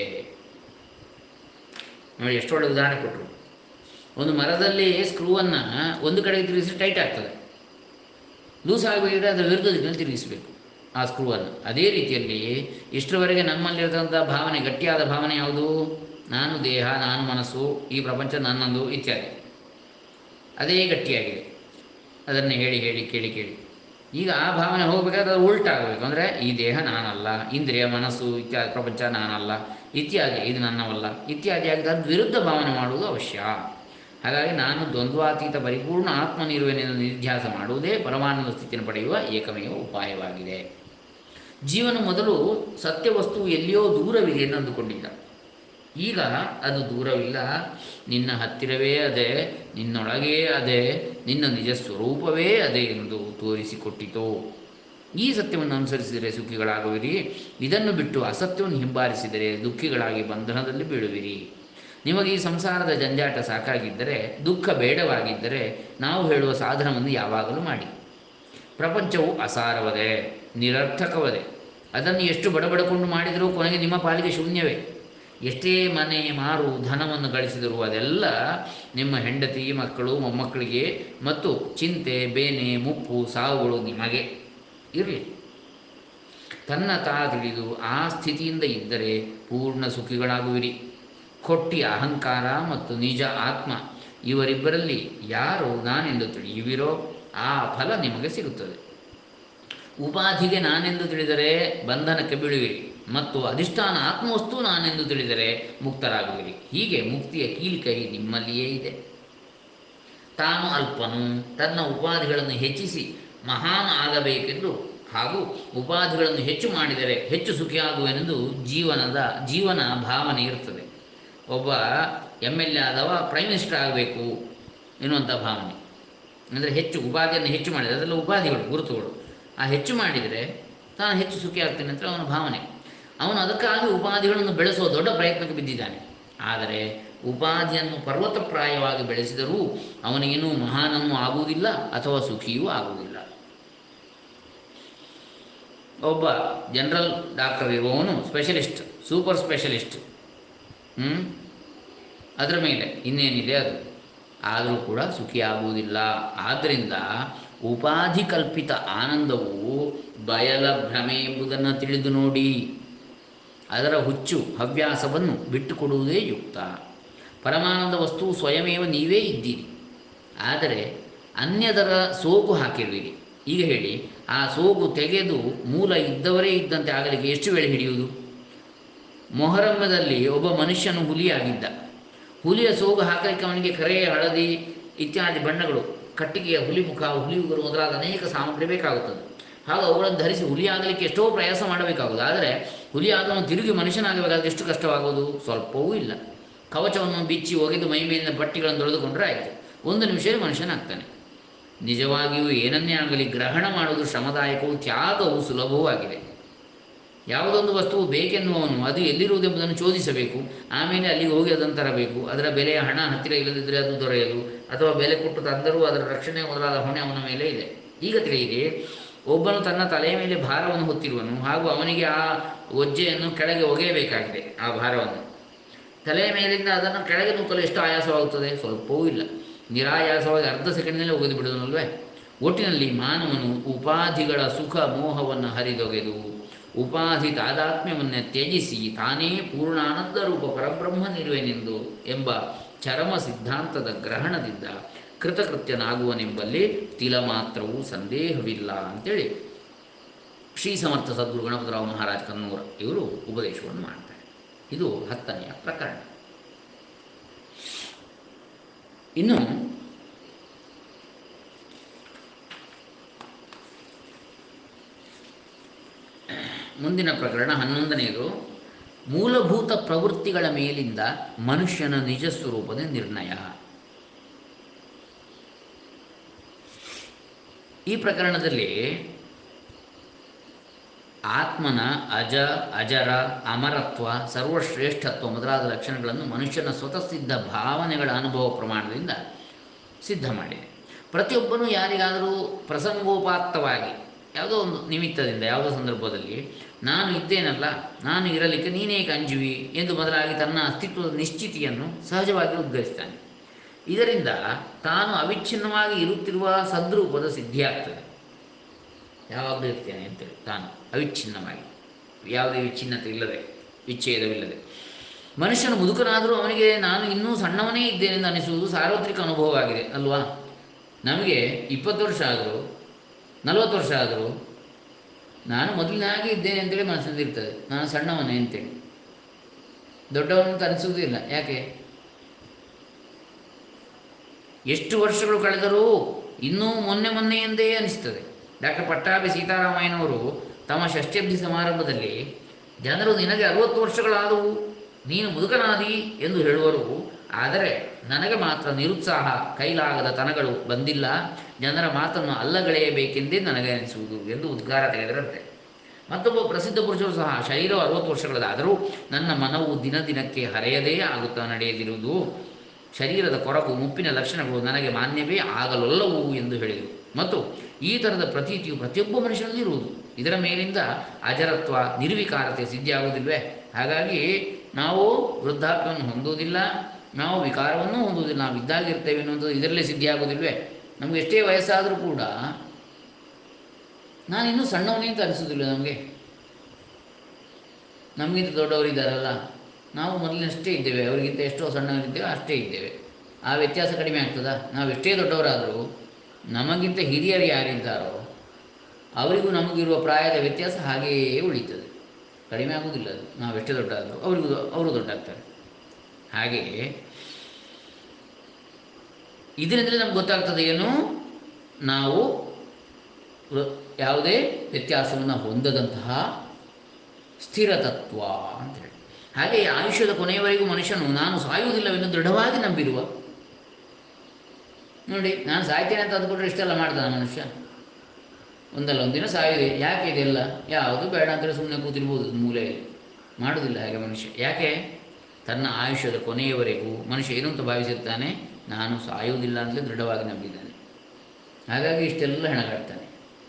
ನೋಡಿ, ಎಷ್ಟೊಳ್ಳೆ ಉದಾಹರಣೆ ಕೊಟ್ಟರು. ಒಂದು ಮರದಲ್ಲಿ ಸ್ಕ್ರೂವನ್ನು ಒಂದು ಕಡೆಗೆ ತಿರುಗಿಸಿ ಟೈಟ್ ಆಗ್ತದೆ, ಲೂಸ್ ಆಗಬೇಕಿದ್ರೆ ಅದರ ವಿರುದ್ಧ ದಿಕ್ಕಿನಲ್ಲಿ ತಿರುಗಿಸಬೇಕು ಆ ಸ್ಕ್ರೂವನ್ನು. ಅದೇ ರೀತಿಯಲ್ಲಿ ಇಷ್ಟರವರೆಗೆ ನಮ್ಮಲ್ಲಿರತಕ್ಕಂಥ ಭಾವನೆ, ಗಟ್ಟಿಯಾದ ಭಾವನೆ ಯಾವುದು? ನಾನು ದೇಹ, ನಾನು ಮನಸ್ಸು, ಈ ಪ್ರಪಂಚ ನನ್ನದು ಇತ್ಯಾದಿ. ಅದೇ ಗಟ್ಟಿಯಾಗಿದೆ. ಅದನ್ನು ಹೇಳಿ ಹೇಳಿ ಕೇಳಿ ಕೇಳಿ ಈಗ ಆ ಭಾವನೆ ಹೋಗಬೇಕಾದ್ರೆ ಅದು ಉಲ್ಟಾಗಬೇಕು. ಅಂದರೆ ಈ ದೇಹ ನಾನಲ್ಲ, ಇಂದ್ರಿಯ ಮನಸ್ಸು ಇತ್ಯಾದಿ ಪ್ರಪಂಚ ನಾನಲ್ಲ ಇತ್ಯಾದಿ, ಇದು ನನ್ನವಲ್ಲ ಇತ್ಯಾದಿಯಾಗಿ ಅದು ವಿರುದ್ಧ ಭಾವನೆ ಮಾಡುವುದು ಅವಶ್ಯ. ಹಾಗಾಗಿ ನಾನು ದ್ವಂದ್ವಾತೀತ ಪರಿಪೂರ್ಣ ಆತ್ಮನಿರುವೆನೆಂದು ನಿಧ್ಯಾಸ ಮಾಡುವುದೇ ಪರಮಾನಂದ ಸ್ಥಿತಿಯನ್ನು ಪಡೆಯುವ ಏಕಮೇವ ಉಪಾಯವಾಗಿದೆ. ಜೀವನ ಮೊದಲು ಸತ್ಯವಸ್ತು ಎಲ್ಲಿಯೋ ದೂರವಿದೆ ಎಂದು ಅಂದುಕೊಂಡಿದ್ದ. ಈಗ ಅದು ದೂರವಿಲ್ಲ, ನಿನ್ನ ಹತ್ತಿರವೇ ಅದೇ, ನಿನ್ನೊಳಗೇ ಅದೇ, ನಿನ್ನ ನಿಜ ಸ್ವರೂಪವೇ ಅದೇ ಎಂದು ತೋರಿಸಿಕೊಟ್ಟಿತು. ಈ ಸತ್ಯವನ್ನು ಅನುಸರಿಸಿದರೆ ಸುಖಿಗಳಾಗುವಿರಿ. ಇದನ್ನು ಬಿಟ್ಟು ಅಸತ್ಯವನ್ನು ಹಿಂಬಾಲಿಸಿದರೆ ದುಃಖಿಗಳಾಗಿ ಬಂಧನದಲ್ಲಿ ಬೀಳುವಿರಿ. ನಿಮಗೆ ಈ ಸಂಸಾರದ ಜಂಜಾಟ ಸಾಕಾಗಿದ್ದರೆ, ದುಃಖ ಬೇಡವಾಗಿದ್ದರೆ ನಾವು ಹೇಳುವ ಸಾಧನವನ್ನು ಯಾವಾಗಲೂ ಮಾಡಿ. ಪ್ರಪಂಚವು ಅಸಾರವದೆ, ನಿರರ್ಥಕವದೆ. ಅದನ್ನು ಎಷ್ಟು ಬಡಬಡಕೊಂಡು ಮಾಡಿದರೂ ಕೊನೆಗೆ ನಿಮ್ಮ ಪಾಲಿಗೆ ಶೂನ್ಯವೇ. ಎಷ್ಟೇ ಮನೆ ಮಾರು ಧನವನ್ನು ಗಳಿಸಿದರೂ ಅದೆಲ್ಲ ನಿಮ್ಮ ಹೆಂಡತಿ ಮಕ್ಕಳು ಮೊಮ್ಮಕ್ಕಳಿಗೆ ಮತ್ತು ಚಿಂತೆ ಬೇನೆ ಮುಪ್ಪು ಸಾವುಗಳು ನಿಮಗೆ ಇರಲಿ. ತನ್ನ ತಿಳಿದು ಆ ಸ್ಥಿತಿಯಿಂದ ಇದ್ದರೆ ಪೂರ್ಣ ಸುಖಿಗಳಾಗುವಿರಿ. ಕೊಟ್ಟಿ ಅಹಂಕಾರ ಮತ್ತು ನಿಜ ಆತ್ಮ ಇವರಿಬ್ಬರಲ್ಲಿ ಯಾರು ನಾನೆಂದು ತಿಳಿಯುವಿರೋ ಆ ಫಲ ನಿಮಗೆ ಸಿಗುತ್ತದೆ. ಉಪಾಧಿಗೆ ನಾನೆಂದು ತಿಳಿದರೆ ಬಂಧನಕ್ಕೆ ಬೀಳುವಿರಿ ಮತ್ತು ಅಧಿಷ್ಠಾನ ಆತ್ಮವಸ್ತು ನಾನೆಂದು ತಿಳಿದರೆ ಮುಕ್ತರಾಗುವಿರಿ. ಹೀಗೆ ಮುಕ್ತಿಯ ಕೀಲಿಕೈ ನಿಮ್ಮಲ್ಲಿಯೇ ಇದೆ. ತಾನು ಅಲ್ಪನು, ತನ್ನ ಉಪಾಧಿಗಳನ್ನು ಹೆಚ್ಚಿಸಿ ಮಹಾನ್ ಆಗಬೇಕೆಂದು ಹಾಗೂ ಉಪಾಧಿಗಳನ್ನು ಹೆಚ್ಚು ಮಾಡಿದರೆ ಹೆಚ್ಚು ಸುಖಿಯಾಗುವೆನೆಂದು ಜೀವನ ಭಾವನೆ ಇರ್ತದೆ. ಒಬ್ಬ MLA ಆದವ ಪ್ರೈಮ್ ಮಿನಿಸ್ಟರ್ ಆಗಬೇಕು ಎನ್ನುವಂಥ ಭಾವನೆ. ಅಂದರೆ ಹೆಚ್ಚು ಉಪಾಧಿಯನ್ನು ಹೆಚ್ಚು ಮಾಡಿದರೆ, ಅದೆಲ್ಲ ಉಪಾಧಿಗಳು ಗುರುತುಗಳು, ಆ ಹೆಚ್ಚು ಮಾಡಿದರೆ ತಾನು ಹೆಚ್ಚು ಸುಖಿ ಆಗ್ತೇನೆ ಅಂತ ಅವನ ಭಾವನೆ. ಅವನು ಅದಕ್ಕಾಗಿ ಉಪಾಧಿಗಳನ್ನು ಬೆಳೆಸುವ ದೊಡ್ಡ ಪ್ರಯತ್ನಕ್ಕೆ ಬಿದ್ದಿದ್ದಾನೆ. ಆದರೆ ಉಪಾಧಿಯನ್ನು ಪರ್ವತಪ್ರಾಯವಾಗಿ ಬೆಳೆಸಿದರೂ ಅವನಿಗೇನೂ ಮಹಾನನ್ನೂ ಆಗುವುದಿಲ್ಲ ಅಥವಾ ಸುಖಿಯೂ ಆಗುವುದಿಲ್ಲ. ಒಬ್ಬ ಜನರಲ್ ಡಾಕ್ಟರ್ ಇರುವವನು ಸ್ಪೆಷಲಿಸ್ಟ್, ಸೂಪರ್ ಸ್ಪೆಷಲಿಸ್ಟ್, ಅದರ ಮೇಲೆ ಇನ್ನೇನಿದೆ ಅದು, ಆದರೂ ಕೂಡ ಸುಖಿಯಾಗುವುದಿಲ್ಲ. ಆದ್ದರಿಂದ ಉಪಾಧಿ ಕಲ್ಪಿತ ಆನಂದವು ಬಯಲ ಭ್ರಮೆ ಎಂಬುದನ್ನು ತಿಳಿದು ನೋಡಿ. ಅದರ ಹುಚ್ಚು ಹವ್ಯಾಸವನ್ನು ಬಿಟ್ಟುಕೊಡುವುದೇ ಯುಕ್ತ. ಪರಮಾನಂದ ವಸ್ತು ಸ್ವಯಮೇವ ನೀವೇ ಇದ್ದೀರಿ, ಆದರೆ ಅನ್ಯದರ ಸೋಗು ಹಾಕಿರುವಿರಿ. ಈಗ ಹೇಳಿ, ಆ ಸೋಗು ತೆಗೆದು ಮೂಲ ಇದ್ದವರೇ ಇದ್ದಂತೆ ಆಗಲಿಕ್ಕೆ ಎಷ್ಟು ವೇಳೆ ಹಿಡಿಯುವುದು? ಮೊಹರಮ್ಮದಲ್ಲಿ ಒಬ್ಬ ಮನುಷ್ಯನು ಹುಲಿಯಾಗಿದ್ದ. ಹುಲಿಯ ಸೋಗು ಹಾಕಲಿಕ್ಕೆ ಅವನಿಗೆ ಕರೆ, ಹಳದಿ ಇತ್ಯಾದಿ ಬಣ್ಣಗಳು, ಕಟ್ಟಿಗೆಯ ಹುಲಿ ಮುಖ, ಹುಲಿ ಉಗುರು ಮೊದಲಾದ ಅನೇಕ ಸಾಮಗ್ರಿ ಬೇಕಾಗುತ್ತದೆ. ಹಾಗೂ ಅವುಗಳನ್ನು ಧರಿಸಿ ಹುಲಿಯಾಗಲಿಕ್ಕೆ ಎಷ್ಟೋ ಪ್ರಯಾಸ ಮಾಡಬೇಕಾಗುವುದು. ಆದರೆ ಹುಲಿಯಾದವನು ತಿರುಗಿ ಮನುಷ್ಯನಾಗಬೇಕಾದ್ರೆ ಎಷ್ಟು ಕಷ್ಟವಾಗುವುದು? ಸ್ವಲ್ಪವೂ ಇಲ್ಲ. ಕವಚವನ್ನು ಬಿಚ್ಚಿ ಒಗೆದು ಮೈ ಮೇಲಿನ ಬಟ್ಟೆಗಳನ್ನು ತೊಳೆದುಕೊಂಡ್ರೆ ಆಯಿತು, ಒಂದು ನಿಮಿಷದಲ್ಲಿ ಮನುಷ್ಯನಾಗ್ತಾನೆ. ನಿಜವಾಗಿಯೂ ಏನನ್ನೇ ಆಗಲಿ ಗ್ರಹಣ ಮಾಡುವುದು ಶ್ರಮದಾಯಕವೂ ತ್ಯಾಗವು ಸುಲಭವೂ ಆಗಿದೆ. ಯಾವುದೊಂದು ವಸ್ತುವು ಬೇಕೆನ್ನುವವನು ಅದು ಎಲ್ಲಿರುವುದೆಂಬುದನ್ನು ಶೋಧಿಸಬೇಕು. ಆಮೇಲೆ ಅಲ್ಲಿಗೆ ಹೋಗಿ ಅದನ್ನು ತರಬೇಕು. ಅದರ ಬೆಲೆಯ ಹಣ ಹತ್ತಿರ ಇಲ್ಲದಿದ್ದರೆ ಅದು ದೊರೆಯದು, ಅಥವಾ ಬೆಲೆ ಕೊಟ್ಟು ತಂದರೂ ಅದರ ರಕ್ಷಣೆ ಮೊದಲಾದ ಹೊಣೆ ಅವನ ಮೇಲೆ ಇದೆ. ಈಗ ತಿಳಿಯಿರಿ, ಒಬ್ಬನು ತನ್ನ ತಲೆಯ ಮೇಲೆ ಭಾರವನ್ನು ಹೊತ್ತಿರುವನು, ಹಾಗೂ ಅವನಿಗೆ ಆ ಒಜ್ಜೆಯನ್ನು ಕೆಳಗೆ ಒಗೆಯಬೇಕಾಗಿದೆ. ಆ ಭಾರವನ್ನು ತಲೆಯ ಮೇಲಿಂದ ಅದನ್ನು ಕೆಳಗೆ ನೂಕಲು ಎಷ್ಟು ಆಯಾಸವಾಗುತ್ತದೆ? ಸ್ವಲ್ಪವೂ ಇಲ್ಲ, ನಿರಾಯಾಸವಾಗಿ ಅರ್ಧ ಸೆಕೆಂಡ್ನಲ್ಲಿ ಒಗೆದು ಬಿಡುವುದಲ್ವೇ. ಒಟ್ಟಿನಲ್ಲಿ ಮಾನವನು ಉಪಾಧಿಗಳ ಸುಖ ಮೋಹವನ್ನು ಹರಿದೊಗೆದು ಉಪಾಧಿ ತಾದಾತ್ಮ್ಯವನ್ನು ತ್ಯಜಿಸಿ ತಾನೇ ಪೂರ್ಣಾನಂದ ರೂಪ ಪರಬ್ರಹ್ಮನಿರುವೆನೆಂದು ಎಂಬ ಚರಮ ಸಿದ್ಧಾಂತದ ಗ್ರಹಣದಿಂದ ಕೃತಕೃತ್ಯನಾಗುವನೆಂಬಲ್ಲಿ ತಿಲ ಮಾತ್ರವೂ ಸಂದೇಹವಿಲ್ಲ ಅಂತೇಳಿ ಶ್ರೀ ಸಮರ್ಥ ಸದ್ಗುರು ಗಣಪತರಾವ್ ಮಹಾರಾಜ್ ಕನ್ನೂರ ಇವರು ಉಪದೇಶವನ್ನು ಮಾಡ್ತಾರೆ. ಇದು 10ನೆಯ ಪ್ರಕರಣ. ಇನ್ನು ಮುಂದಿನ ಪ್ರಕರಣ 11ನೇದು, ಮೂಲಭೂತ ಪ್ರವೃತ್ತಿಗಳ ಮೇಲಿಂದ ಮನುಷ್ಯನ ನಿಜ ಸ್ವರೂಪದ ನಿರ್ಣಯ. ಈ ಪ್ರಕರಣದಲ್ಲಿ ಆತ್ಮನ ಅಜರ ಅಮರತ್ವ ಸರ್ವಶ್ರೇಷ್ಠತ್ವ ಮೊದಲಾದ ಲಕ್ಷಣಗಳನ್ನು ಮನುಷ್ಯನ ಸ್ವತಃಸಿದ್ಧ ಭಾವನೆಗಳ ಅನುಭವ ಪ್ರಮಾಣದಿಂದ ಸಿದ್ಧ ಮಾಡಿದೆ. ಪ್ರತಿಯೊಬ್ಬನೂ ಯಾರಿಗಾದರೂ ಪ್ರಸಂಗೋಪಾತ್ತವಾಗಿ ಯಾವುದೋ ಒಂದು ನಿಮಿತ್ತದಿಂದ ಯಾವುದೋ ಸಂದರ್ಭದಲ್ಲಿ ನಾನು ಇದ್ದೇನಲ್ಲ, ನಾನು ಇರಲಿಕ್ಕೆ ನೀನೇಕೆ ಅಂಜುವಿ ಎಂದು ಮೊದಲಾಗಿ ತನ್ನ ಅಸ್ತಿತ್ವದ ನಿಶ್ಚಿತಿಯನ್ನು ಸಹಜವಾಗಿ ಉದ್ಘರಿಸ್ತಾನೆ. ಇದರಿಂದ ತಾನು ಅವಿಚ್ಛಿನ್ನವಾಗಿ ಇರುತ್ತಿರುವ ಸದ್ರೂಪದ ಸಿದ್ಧಿಯಾಗ್ತದೆ. ಯಾವಾಗಲೂ ಇರ್ತೇನೆ ಅಂತೇಳಿ ತಾನು ಅವಿಚ್ಛಿನ್ನವಾಗಿ, ಯಾವುದೇ ವಿಚ್ಛಿನ್ನತೆ ಇಲ್ಲದೆ, ವಿಚ್ಛೇದವಿಲ್ಲದೆ. ಮನುಷ್ಯನು ಮುದುಕನಾದರೂ ಅವನಿಗೆ ನಾನು ಇನ್ನೂ ಸಣ್ಣವನೇ ಇದ್ದೇನೆಂದು ಅನಿಸುವುದು ಸಾರ್ವತ್ರಿಕ ಅನುಭವವಾಗಿದೆ ಅಲ್ವಾ? ನಮಗೆ 20 ವರ್ಷ ಆದರೂ 40 ವರ್ಷ ಆದರೂ ನಾನು ಮೊದಲಿನಾಗೆ ಇದ್ದೇನೆ ಅಂತೇಳಿ ಮನಸ್ಸಿನಲ್ಲಿರ್ತದೆ, ನಾನು ಸಣ್ಣವನೇ ಅಂತೇಳಿ. ದೊಡ್ಡವನಂತ ಅನಿಸುವುದಿಲ್ಲ. ಯಾಕೆ? ಎಷ್ಟು ವರ್ಷಗಳು ಕಳೆದರೂ ಇನ್ನೂ ಮೊನ್ನೆ ಎಂದೇ ಅನಿಸ್ತದೆ. ಡಾಕ್ಟರ್ ಪಟ್ಟಾಭಿ ಸೀತಾರಾಮಯ್ಯನವರು ತಮ್ಮ ಷಷ್ಠ್ಯಬ್ಧಿ ಸಮಾರಂಭದಲ್ಲಿ ಜನರು ನಿನಗೆ 60 ವರ್ಷಗಳಾದವು, ನೀನು ಮುದುಕನಾದಿ ಎಂದು ಹೇಳುವರು. ಆದರೆ ನನಗೆ ಮಾತ್ರ ನಿರುತ್ಸಾಹ, ಕೈಲಾಗದ ತನಗಳು ಬಂದಿಲ್ಲ, ಜನರ ಮಾತನ್ನು ಅಲ್ಲಗಳೆಯಬೇಕೆಂದೇ ನನಗೆ ಅನಿಸುವುದು ಎಂದು ಉದ್ಗಾರ ತೆಗೆದರಂತೆ. ಮತ್ತೊಬ್ಬ ಪ್ರಸಿದ್ಧ ಪುರುಷರು ಸಹ ಶರೀರ 60 ವರ್ಷಗಳದಾದರೂ ನನ್ನ ಮನವು ದಿನಕ್ಕೆ ಹರೆಯದೇ ಆಗುತ್ತಾ ನಡೆಯದಿರುವುದು, ಶರೀರದ ಕೊರಕು ಮುಪ್ಪಿನ ಲಕ್ಷಣಗಳು ನನಗೆ ಮಾನ್ಯವೇ ಆಗಲೊಲ್ಲವು ಎಂದು ಹೇಳಿದರು. ಮತ್ತು ಈ ಥರದ ಪ್ರತೀತಿಯು ಪ್ರತಿಯೊಬ್ಬ ಮನುಷ್ಯನಲ್ಲಿ ಇರುವುದು. ಇದರ ಮೇಲಿಂದ ಅಜರತ್ವ ನಿರ್ವಿಕಾರತೆ ಸಿದ್ಧಿಯಾಗುವುದಿಲ್ವೇ? ಹಾಗಾಗಿ ನಾವು ವೃದ್ಧಾಪ್ಯವನ್ನು ಹೊಂದುವುದಿಲ್ಲ, ನಾವು ವಿಕಾರವನ್ನೂ ಹೊಂದುವುದಿಲ್ಲ, ನಾವು ಇದ್ದಾಗಿರ್ತೇವೆ ಅನ್ನೋದು ಇದರಲ್ಲೇ ಸಿದ್ಧಿಯಾಗುವುದಿಲ್ವೇ? ನಮಗೆ ಎಷ್ಟೇ ವಯಸ್ಸಾದರೂ ಕೂಡ ನಾನಿನ್ನೂ ಸಣ್ಣವನೇ ಅಂತ ಅನಿಸೋದಿಲ್ಲ. ನಮಗಿಂತ ದೊಡ್ಡವರಿದ್ದಾರಲ್ಲ, ನಾವು ಮೊದಲಿನಷ್ಟೇ ಇದ್ದೇವೆ, ಅವರಿಗಿಂತ ಎಷ್ಟೋ ಸಣ್ಣವರಿದ್ದೇವೆ, ಅಷ್ಟೇ ಇದ್ದೇವೆ. ಆ ವ್ಯತ್ಯಾಸ ಕಡಿಮೆ ಆಗ್ತದಾ? ನಾವು ಎಷ್ಟೇ ದೊಡ್ಡವರಾದರೂ ನಮಗಿಂತ ಹಿರಿಯರು ಯಾರಿದ್ದಾರೋ ಅವರಿಗೂ ನಮಗಿರುವ ಪ್ರಾಯದ ವ್ಯತ್ಯಾಸ ಹಾಗೆಯೇ ಉಳಿತದೆ, ಕಡಿಮೆ ಆಗುವುದಿಲ್ಲ. ಅದು ನಾವೆಷ್ಟೇ ದೊಡ್ಡಾದರೂ ಅವರು ದೊಡ್ಡಾಗ್ತಾರೆ. ಹಾಗೆಯೇ ಇದರಿಂದಲೇ ನಮ್ಗೆ ಗೊತ್ತಾಗ್ತದೆ ಏನು, ನಾವು ಯಾವುದೇ ವ್ಯತ್ಯಾಸವನ್ನು ಹೊಂದದಂತಹ ಸ್ಥಿರತತ್ವ ಅಂತೇಳಿ. ಹಾಗೆಯೇ ಆಯುಷ್ಯದ ಕೊನೆಯವರೆಗೂ ಮನುಷ್ಯನು ನಾನು ಸಾಯುವುದಿಲ್ಲವೆಂದು ದೃಢವಾಗಿ ನಂಬಿರುವ, ನೋಡಿ ನಾನು ಸಾಯ್ತೇನೆ ಅಂತ ಅಂದ್ಕೊಂಡ್ರೆ ಇಷ್ಟೆಲ್ಲ ಮಾಡ್ತಾನೆ ಮನುಷ್ಯ. ಒಂದಲ್ಲ ಒಂದಿನ ಸಾಯುದೆ. ಯಾಕೆ ಇದೆಲ್ಲ? ಯಾವುದು ಬೇಡ ಅಂತೇಳಿ ಸುಮ್ಮನೆ ಕೂತಿರ್ಬೋದು ಮೂಲೆಯಲ್ಲಿ, ಮಾಡೋದಿಲ್ಲ ಹಾಗೆ ಮನುಷ್ಯ. ಯಾಕೆ? ತನ್ನ ಆಯುಷ್ಯದ ಕೊನೆಯವರೆಗೂ ಮನುಷ್ಯ ಏನು ಅಂತ ಭಾವಿಸಿರ್ತಾನೆ, ನಾನು ಸಾಯುವುದಿಲ್ಲ ಅಂತಲೇ ದೃಢವಾಗಿ ನಂಬಿದ್ದಾನೆ. ಹಾಗಾಗಿ ಇಷ್ಟೆಲ್ಲ ಹೆಣಗಾಡ್ತಾನೆ.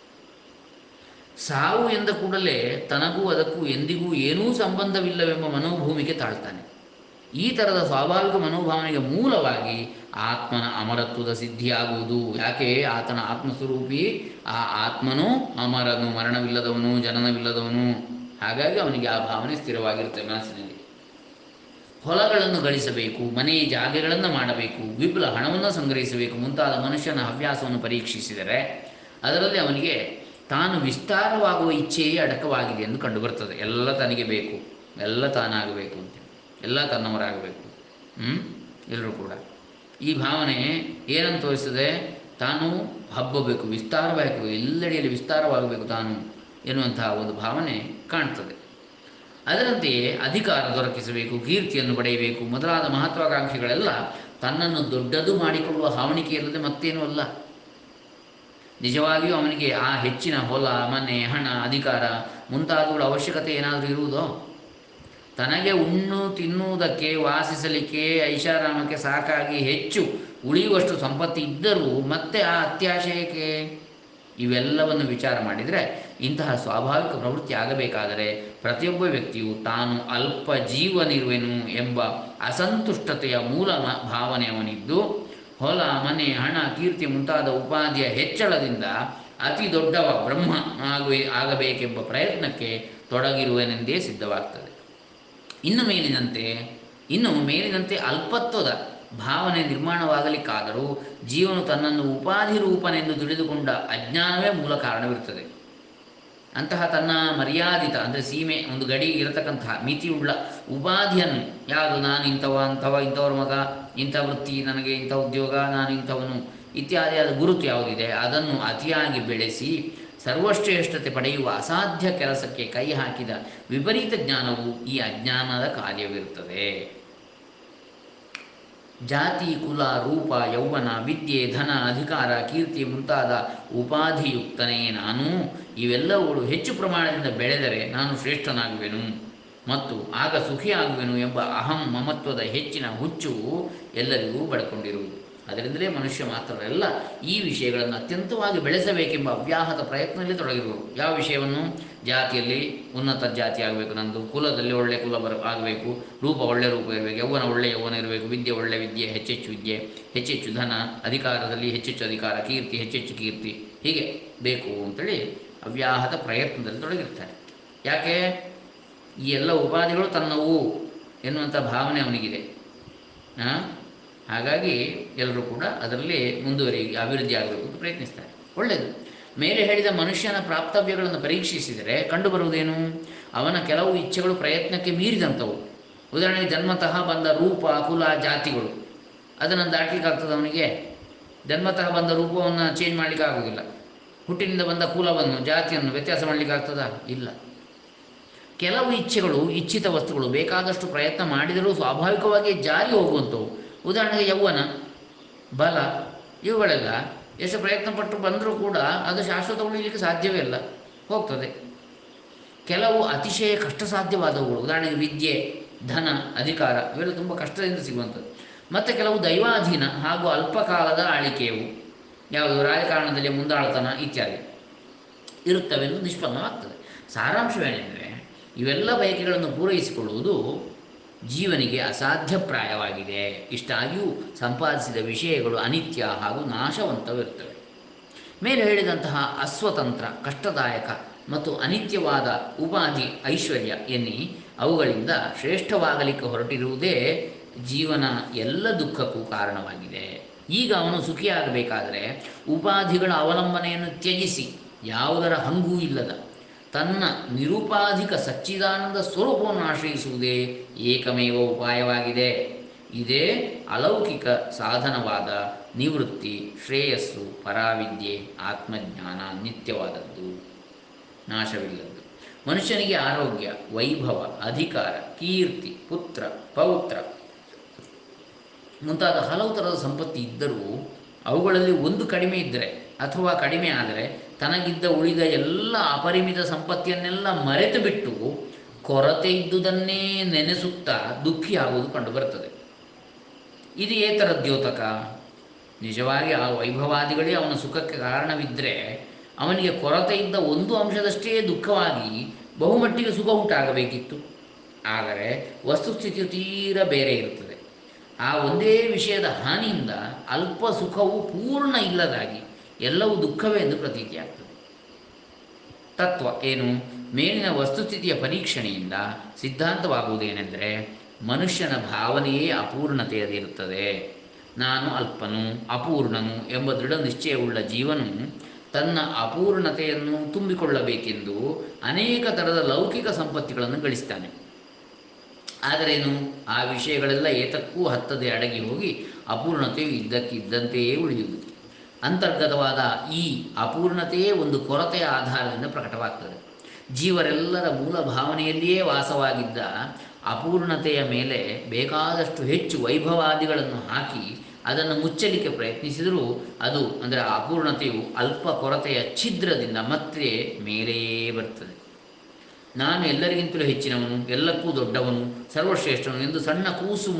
ಸಾವು ಎಂದ ಕೂಡಲೇ ತನಗೂ ಅದಕ್ಕೂ ಎಂದಿಗೂ ಏನೂ ಸಂಬಂಧವಿಲ್ಲವೆಂಬ ಮನೋಭೂಮಿಗೆ ತಾಳ್ತಾನೆ. ಈ ಥರದ ಸ್ವಾಭಾವಿಕ ಮನೋಭಾವನೆಗೆ ಮೂಲವಾಗಿ ಆತ್ಮನ ಅಮರತ್ವದ ಸಿದ್ಧಿಯಾಗುವುದು. ಯಾಕೆ? ಆತನ ಆತ್ಮಸ್ವರೂಪಿ ಆ ಆತ್ಮನು ಅಮರನು, ಮರಣವಿಲ್ಲದವನು, ಜನನವಿಲ್ಲದವನು. ಹಾಗಾಗಿ ಅವನಿಗೆ ಆ ಭಾವನೆ ಸ್ಥಿರವಾಗಿರುತ್ತೆ ಮನಸ್ಸಿನಲ್ಲಿ. ಹೊಲಗಳನ್ನು ಗಳಿಸಬೇಕು, ಮನೆ ಜಾಗೆಗಳನ್ನು ಮಾಡಬೇಕು, ವಿಪುಲ ಹಣವನ್ನು ಸಂಗ್ರಹಿಸಬೇಕು ಮುಂತಾದ ಮನುಷ್ಯನ ಹವ್ಯಾಸವನ್ನು ಪರೀಕ್ಷಿಸಿದರೆ ಅದರಲ್ಲಿ ಅವನಿಗೆ ತಾನು ವಿಸ್ತಾರವಾಗುವ ಇಚ್ಛೆಯೇ ಅಡಕವಾಗಿದೆ ಎಂದು ಕಂಡುಬರ್ತದೆ. ಎಲ್ಲ ತನಗೆ ಬೇಕು, ಎಲ್ಲ ತಾನಾಗಬೇಕು ಅಂತ, ಎಲ್ಲ ತನ್ನವರಾಗಬೇಕು, ಎಲ್ಲರೂ ಕೂಡ. ಈ ಭಾವನೆ ಏನಂತ ತೋರಿಸ್ತದೆ? ತಾನು ಹಬ್ಬಬೇಕು, ವಿಸ್ತಾರಬೇಕು, ಎಲ್ಲೆಡೆಯಲ್ಲಿ ವಿಸ್ತಾರವಾಗಬೇಕು ತಾನು ಎನ್ನುವಂತಹ ಒಂದು ಭಾವನೆ ಕಾಣ್ತದೆ. ಅದರಂತೆಯೇ ಅಧಿಕಾರ ದೊರಕಿಸಬೇಕು, ಕೀರ್ತಿಯನ್ನು ಪಡೆಯಬೇಕು ಮೊದಲಾದ ಮಹತ್ವಾಕಾಂಕ್ಷೆಗಳೆಲ್ಲ ತನ್ನನ್ನು ದೊಡ್ಡದು ಮಾಡಿಕೊಳ್ಳುವ ಹಾವಣಿಕೆಯಲ್ಲದೆ ಮತ್ತೇನೂ ಅಲ್ಲ. ನಿಜವಾಗಿಯೂ ಅವನಿಗೆ ಆ ಹೆಚ್ಚಿನ ಹೊಲ, ಮನೆ, ಹಣ, ಅಧಿಕಾರ ಮುಂತಾದವುಗಳ ಅವಶ್ಯಕತೆ ಏನಾದರೂ ಇರುವುದೋ? ತನಗೆ ತಿನ್ನುವುದಕ್ಕೆ, ವಾಸಿಸಲಿಕ್ಕೆ, ಐಷಾರಾಮಕ್ಕೆ ಸಾಕಾಗಿ ಹೆಚ್ಚು ಉಳಿಯುವಷ್ಟು ಸಂಪತ್ತಿ ಇದ್ದರೂ ಮತ್ತೆ ಆ ಅತ್ಯಾಶೆ ಏಕೆ? ಇವೆಲ್ಲವನ್ನು ವಿಚಾರ ಮಾಡಿದರೆ ಇಂತಹ ಸ್ವಾಭಾವಿಕ ಪ್ರವೃತ್ತಿ ಆಗಬೇಕಾದರೆ ಪ್ರತಿಯೊಬ್ಬ ವ್ಯಕ್ತಿಯು ತಾನು ಅಲ್ಪ ಜೀವನಿರುವೆನು ಎಂಬ ಅಸಂತುಷ್ಟತೆಯ ಮೂಲ ಭಾವನೆ ಅವನಿದ್ದು, ಹೊಲ, ಮನೆ, ಹಣ, ಕೀರ್ತಿ ಮುಂತಾದ ಉಪಾಧಿಯ ಹೆಚ್ಚಳದಿಂದ ಅತಿ ದೊಡ್ಡವ ಬ್ರಹ್ಮ ಆಗಬೇಕೆಂಬ ಪ್ರಯತ್ನಕ್ಕೆ ತೊಡಗಿರುವನೆಂದೇ ಸಿದ್ಧವಾಗ್ತದೆ. ಇನ್ನು ಮೇಲಿನಂತೆ ಅಲ್ಪತ್ವದ ಭಾವನೆ ನಿರ್ಮಾಣವಾಗಲಿಕ್ಕಾದರೂ ಜೀವನು ತನ್ನನ್ನು ಉಪಾಧಿ ರೂಪನೆಂದು ತಿಳಿದುಕೊಂಡ ಅಜ್ಞಾನವೇ ಮೂಲ ಕಾರಣವಿರುತ್ತದೆ. ಅಂತಹ ತನ್ನ ಮರ್ಯಾದಿತ ಅಂದರೆ ಸೀಮೆ ಒಂದು ಗಡಿ ಇರತಕ್ಕಂತಹ ಮಿತಿಯುಳ್ಳ ಉಪಾಧಿಯನ್ನು, ಯಾವುದು ನಾನು ಇಂಥವರ ಮಗ, ಇಂಥ ವೃತ್ತಿ, ನನಗೆ ಇಂಥ ಉದ್ಯೋಗ, ನಾನು ಇಂಥವನು ಇತ್ಯಾದಿಯಾದ ಗುರುತು ಯಾವುದಿದೆ ಅದನ್ನು ಅತಿಯಾಗಿ ಬೆಳೆಸಿ ಸರ್ವಶ್ರೇಷ್ಠತೆ ಪಡೆಯುವ ಅಸಾಧ್ಯ ಕೆಲಸಕ್ಕೆ ಕೈ ಹಾಕಿದ ವಿಪರೀತ ಜ್ಞಾನವು ಈ ಅಜ್ಞಾನದ ಕಾರ್ಯವಿರುತ್ತದೆ. ಜಾತಿ, ಕುಲ, ರೂಪ, ಯೌವನ, ವಿದ್ಯೆ, ಧನ, ಅಧಿಕಾರ, ಕೀರ್ತಿ ಮುಂತಾದ ಉಪಾಧಿಯುಕ್ತನೇ ನಾನು. ಇವೆಲ್ಲವುಗಳು ಹೆಚ್ಚು ಪ್ರಮಾಣದಿಂದ ಬೆಳೆದರೆ ನಾನು ಶ್ರೇಷ್ಠನಾಗುವೆನು ಮತ್ತು ಆಗ ಸುಖಿಯಾಗುವೆನು ಎಂಬ ಅಹಂ ಮಮತ್ವದ ಹೆಚ್ಚಿನ ಹುಚ್ಚು ಎಲ್ಲರಿಗೂ ಬಡ್ಕೊಂಡಿರುವುದು. ಅದರಿಂದಲೇ ಮನುಷ್ಯ ಮಾತ್ರವಲ್ಲ, ಈ ವಿಷಯಗಳನ್ನು ಅತ್ಯಂತವಾಗಿ ಬೆಳೆಸಬೇಕೆಂಬ ಅವ್ಯಾಹತ ಪ್ರಯತ್ನದಲ್ಲಿ ತೊಡಗಿರುವರು. ಯಾವ ವಿಷಯವನ್ನು? ಜಾತಿಯಲ್ಲಿ ಉನ್ನತ ಜಾತಿ ಆಗಬೇಕು ನಂದು, ಕುಲದಲ್ಲಿ ಒಳ್ಳೆಯ ಕುಲ ಆಗಬೇಕು, ರೂಪ ಒಳ್ಳೆಯ ರೂಪ ಇರಬೇಕು, ಯೌವನ ಒಳ್ಳೆಯ ಯೌವನ ಇರಬೇಕು, ವಿದ್ಯೆ ಒಳ್ಳೆಯ ವಿದ್ಯೆ, ಹೆಚ್ಚೆಚ್ಚು ವಿದ್ಯೆ, ಹೆಚ್ಚೆಚ್ಚು ಧನ, ಅಧಿಕಾರದಲ್ಲಿ ಹೆಚ್ಚೆಚ್ಚು ಅಧಿಕಾರ, ಕೀರ್ತಿ ಹೆಚ್ಚೆಚ್ಚು ಕೀರ್ತಿ, ಹೀಗೆ ಬೇಕು ಅಂತೇಳಿ ಅವ್ಯಾಹತ ಪ್ರಯತ್ನದಲ್ಲಿ ತೊಡಗಿರ್ತಾರೆ. ಯಾಕೆ? ಈ ಎಲ್ಲ ಉಪಾಧಿಗಳು ತನ್ನವು ಎನ್ನುವಂಥ ಭಾವನೆ ಅವನಿಗಿದೆ. ಹಾಗಾಗಿ ಎಲ್ಲರೂ ಕೂಡ ಅದರಲ್ಲಿ ಅಭಿವೃದ್ಧಿ ಆಗಬೇಕು ಅಂತ ಪ್ರಯತ್ನಿಸ್ತಾರೆ. ಒಳ್ಳೆಯದು. ಮೇಲೆ ಹೇಳಿದ ಮನುಷ್ಯನ ಪ್ರಾಪ್ತವ್ಯಗಳನ್ನು ಪರೀಕ್ಷಿಸಿದರೆ ಕಂಡುಬರುವುದೇನು? ಅವನ ಕೆಲವು ಇಚ್ಛೆಗಳು ಪ್ರಯತ್ನಕ್ಕೆ ಮೀರಿದಂಥವು. ಉದಾಹರಣೆಗೆ ಜನ್ಮತಃ ಬಂದ ರೂಪ, ಕುಲ, ಜಾತಿಗಳು, ಅದನ್ನು ದಾಟಲಿಕ್ಕಾಗ್ತದೆ ಅವನಿಗೆ? ಜನ್ಮತಃ ಬಂದ ರೂಪವನ್ನು ಚೇಂಜ್ ಮಾಡಲಿಕ್ಕೆ ಆಗೋದಿಲ್ಲ. ಹುಟ್ಟಿನಿಂದ ಬಂದ ಕುಲವನ್ನು, ಜಾತಿಯನ್ನು ವ್ಯತ್ಯಾಸ ಮಾಡಲಿಕ್ಕಾಗ್ತದಾ? ಇಲ್ಲ. ಕೆಲವು ಇಚ್ಛೆಗಳು, ಇಚ್ಛಿತ ವಸ್ತುಗಳು ಬೇಕಾದಷ್ಟು ಪ್ರಯತ್ನ ಮಾಡಿದರೂ ಸ್ವಾಭಾವಿಕವಾಗಿ ಜಾರಿ ಹೋಗುವಂಥವು. ಉದಾಹರಣೆಗೆ ಯೌವನ, ಬಲ, ಇವುಗಳೆಲ್ಲ ಎಷ್ಟು ಪ್ರಯತ್ನ ಪಟ್ಟು ಬಂದರೂ ಕೂಡ ಅದು ಶಾಶ್ವತ ಉಳಿಯಲಿಕ್ಕೆ ಸಾಧ್ಯವೇ ಇಲ್ಲ, ಹೋಗ್ತದೆ. ಕೆಲವು ಅತಿಶಯ ಕಷ್ಟ ಸಾಧ್ಯವಾದವುಗಳು, ಉದಾಹರಣೆಗೆ ವಿದ್ಯೆ, ಧನ, ಅಧಿಕಾರ, ಇವೆಲ್ಲ ತುಂಬ ಕಷ್ಟದಿಂದ ಸಿಗುವಂಥದ್ದು. ಮತ್ತು ಕೆಲವು ದೈವಾಧೀನ ಹಾಗೂ ಅಲ್ಪಕಾಲದ ಆಳಿಕೆಯವು, ಯಾವುದು ರಾಜಕಾರಣದಲ್ಲಿ ಮುಂದಾಳತನ ಇತ್ಯಾದಿ ಇರುತ್ತವೆಂದು ನಿಷ್ಪನ್ನವಾಗ್ತದೆ. ಸಾರಾಂಶವೇನೆಂದರೆ, ಇವೆಲ್ಲ ಬಯಕೆಗಳನ್ನು ಪೂರೈಸಿಕೊಳ್ಳುವುದು ಜೀವನಿಗೆ ಅಸಾಧ್ಯಪ್ರಾಯವಾಗಿದೆ. ಇಷ್ಟಾಗಿಯೂ ಸಂಪಾದಿಸಿದ ವಿಷಯಗಳು ಅನಿತ್ಯ ಹಾಗೂ ನಾಶವಂತವಿರುತ್ತವೆ. ಮೇಲೆ ಹೇಳಿದಂತಹ ಅಸ್ವತಂತ್ರ, ಕಷ್ಟದಾಯಕ ಮತ್ತು ಅನಿತ್ಯವಾದ ಉಪಾಧಿ ಐಶ್ವರ್ಯ ಎನ್ನಿ ಅವುಗಳಿಂದ ಶ್ರೇಷ್ಠವಾಗಲಿಕ್ಕೆ ಹೊರಟಿರುವುದೇ ಜೀವನ ಎಲ್ಲ ದುಃಖಕ್ಕೂ ಕಾರಣವಾಗಿದೆ. ಈಗ ಅವನು ಸುಖಿಯಾಗಬೇಕಾದರೆ ಉಪಾಧಿಗಳ ಅವಲಂಬನೆಯನ್ನು ತ್ಯಜಿಸಿ ಯಾವುದರ ಹಂಗೂ ಇಲ್ಲದ ತನ್ನ ನಿರುಪಾಧಿಕ ಸಚ್ಚಿದಾನಂದ ಸ್ವರೂಪವನ್ನು ಆಶ್ರಯಿಸುವುದೇ ಏಕಮೇವ ಉಪಾಯವಾಗಿದೆ. ಇದೇ ಅಲೌಕಿಕ ಸಾಧನವಾದ ನಿವೃತ್ತಿ, ಶ್ರೇಯಸ್ಸು, ಪರಾವಿದ್ಯೆ, ಆತ್ಮಜ್ಞಾನ, ನಿತ್ಯವಾದದ್ದು, ನಾಶವಿಲ್ಲದ್ದು. ಮನುಷ್ಯನಿಗೆ ಆರೋಗ್ಯ, ವೈಭವ, ಅಧಿಕಾರ, ಕೀರ್ತಿ, ಪುತ್ರ, ಪೌತ್ರ ಮುಂತಾದ ಹಲವು ಥರದ ಸಂಪತ್ತಿ ಇದ್ದರೂ ಅವುಗಳಲ್ಲಿ ಒಂದು ಕಡಿಮೆ ಇದ್ದರೆ ಅಥವಾ ಕಡಿಮೆ ಆದರೆ ತನಗಿದ್ದ ಉಳಿದ ಎಲ್ಲ ಅಪರಿಮಿತ ಸಂಪತ್ತಿಯನ್ನೆಲ್ಲ ಮರೆತು ಬಿಟ್ಟು ಕೊರತೆ ಇದ್ದುದನ್ನೇ ನೆನೆಸುತ್ತಾ ದುಃಖಿಯಾಗುವುದು ಕಂಡುಬರುತ್ತದೆ. ಇದು ಏತರ ದ್ಯೋತಕ. ನಿಜವಾಗಿ ಆ ವೈಭವಾದಿಗಳೇ ಅವನ ಸುಖಕ್ಕೆ ಕಾರಣವಿದ್ದರೆ ಅವನಿಗೆ ಕೊರತೆ ಇದ್ದ ಒಂದು ಅಂಶದಷ್ಟೇ ದುಃಖವಾಗಿ ಬಹುಮಟ್ಟಿಗೆ ಸುಖ ಉಂಟಾಗಬೇಕಿತ್ತು. ಆದರೆ ವಸ್ತುಸ್ಥಿತಿಯು ತೀರ ಬೇರೆ ಇರುತ್ತದೆ. ಆ ಒಂದೇ ವಿಷಯದ ಹಾನಿಯಿಂದ ಅಲ್ಪ ಸುಖವು ಪೂರ್ಣ ಇಲ್ಲದಾಗಿ ಎಲ್ಲವೂ ದುಃಖವೇ ಎಂದು ಪ್ರತೀತಿಯಾಗ್ತದೆ. ತತ್ವ ಏನು? ಮೇಲಿನ ವಸ್ತುಸ್ಥಿತಿಯ ಪರೀಕ್ಷಣೆಯಿಂದ ಸಿದ್ಧಾಂತವಾಗುವುದೇನೆಂದರೆ, ಮನುಷ್ಯನ ಭಾವನೆಯೇ ಅಪೂರ್ಣತೆಯದಿರುತ್ತದೆ. ನಾನು ಅಲ್ಪನು, ಅಪೂರ್ಣನು ಎಂಬ ದೃಢ ನಿಶ್ಚಯವುಳ್ಳ ಜೀವನು ತನ್ನ ಅಪೂರ್ಣತೆಯನ್ನು ತುಂಬಿಕೊಳ್ಳಬೇಕೆಂದು ಅನೇಕ ಥರದ ಲೌಕಿಕ ಸಂಪತ್ತಿಗಳನ್ನು ಗಳಿಸ್ತಾನೆ. ಆದರೇನು? ಆ ವಿಷಯಗಳೆಲ್ಲ ಏತಕ್ಕೂ ಹತ್ತದೆ ಅಡಗಿ ಹೋಗಿ ಅಪೂರ್ಣತೆಯು ಇದ್ದಕ್ಕಿದ್ದಂತೆಯೇ ಉಳಿಯುವುದು. ಅಂತರ್ಗತವಾದ ಈ ಅಪೂರ್ಣತೆಯೇ ಒಂದು ಕೊರತೆಯ ಆಧಾರದಿಂದ ಪ್ರಕಟವಾಗ್ತದೆ. ಜೀವರೆಲ್ಲರ ಮೂಲ ಭಾವನೆಯಲ್ಲಿಯೇ ವಾಸವಾಗಿದ್ದ ಅಪೂರ್ಣತೆಯ ಮೇಲೆ ಬೇಕಾದಷ್ಟು ಹೆಚ್ಚು ವೈಭವಾದಿಗಳನ್ನು ಹಾಕಿ ಅದನ್ನು ಮುಚ್ಚಲಿಕ್ಕೆ ಪ್ರಯತ್ನಿಸಿದರೂ ಅದು ಅಂದರೆ ಅಪೂರ್ಣತೆಯು ಅಲ್ಪ ಕೊರತೆಯ ಛಿದ್ರದಿಂದ ಮತ್ತೆ ಮೇಲೇ ಬರ್ತದೆ. ನಾನು ಎಲ್ಲರಿಗಿಂತಲೂ ಹೆಚ್ಚಿನವನು, ಎಲ್ಲಕ್ಕೂ ದೊಡ್ಡವನು, ಸರ್ವಶ್ರೇಷ್ಠನು ಎಂದು ಸಣ್ಣ ಕೂಸು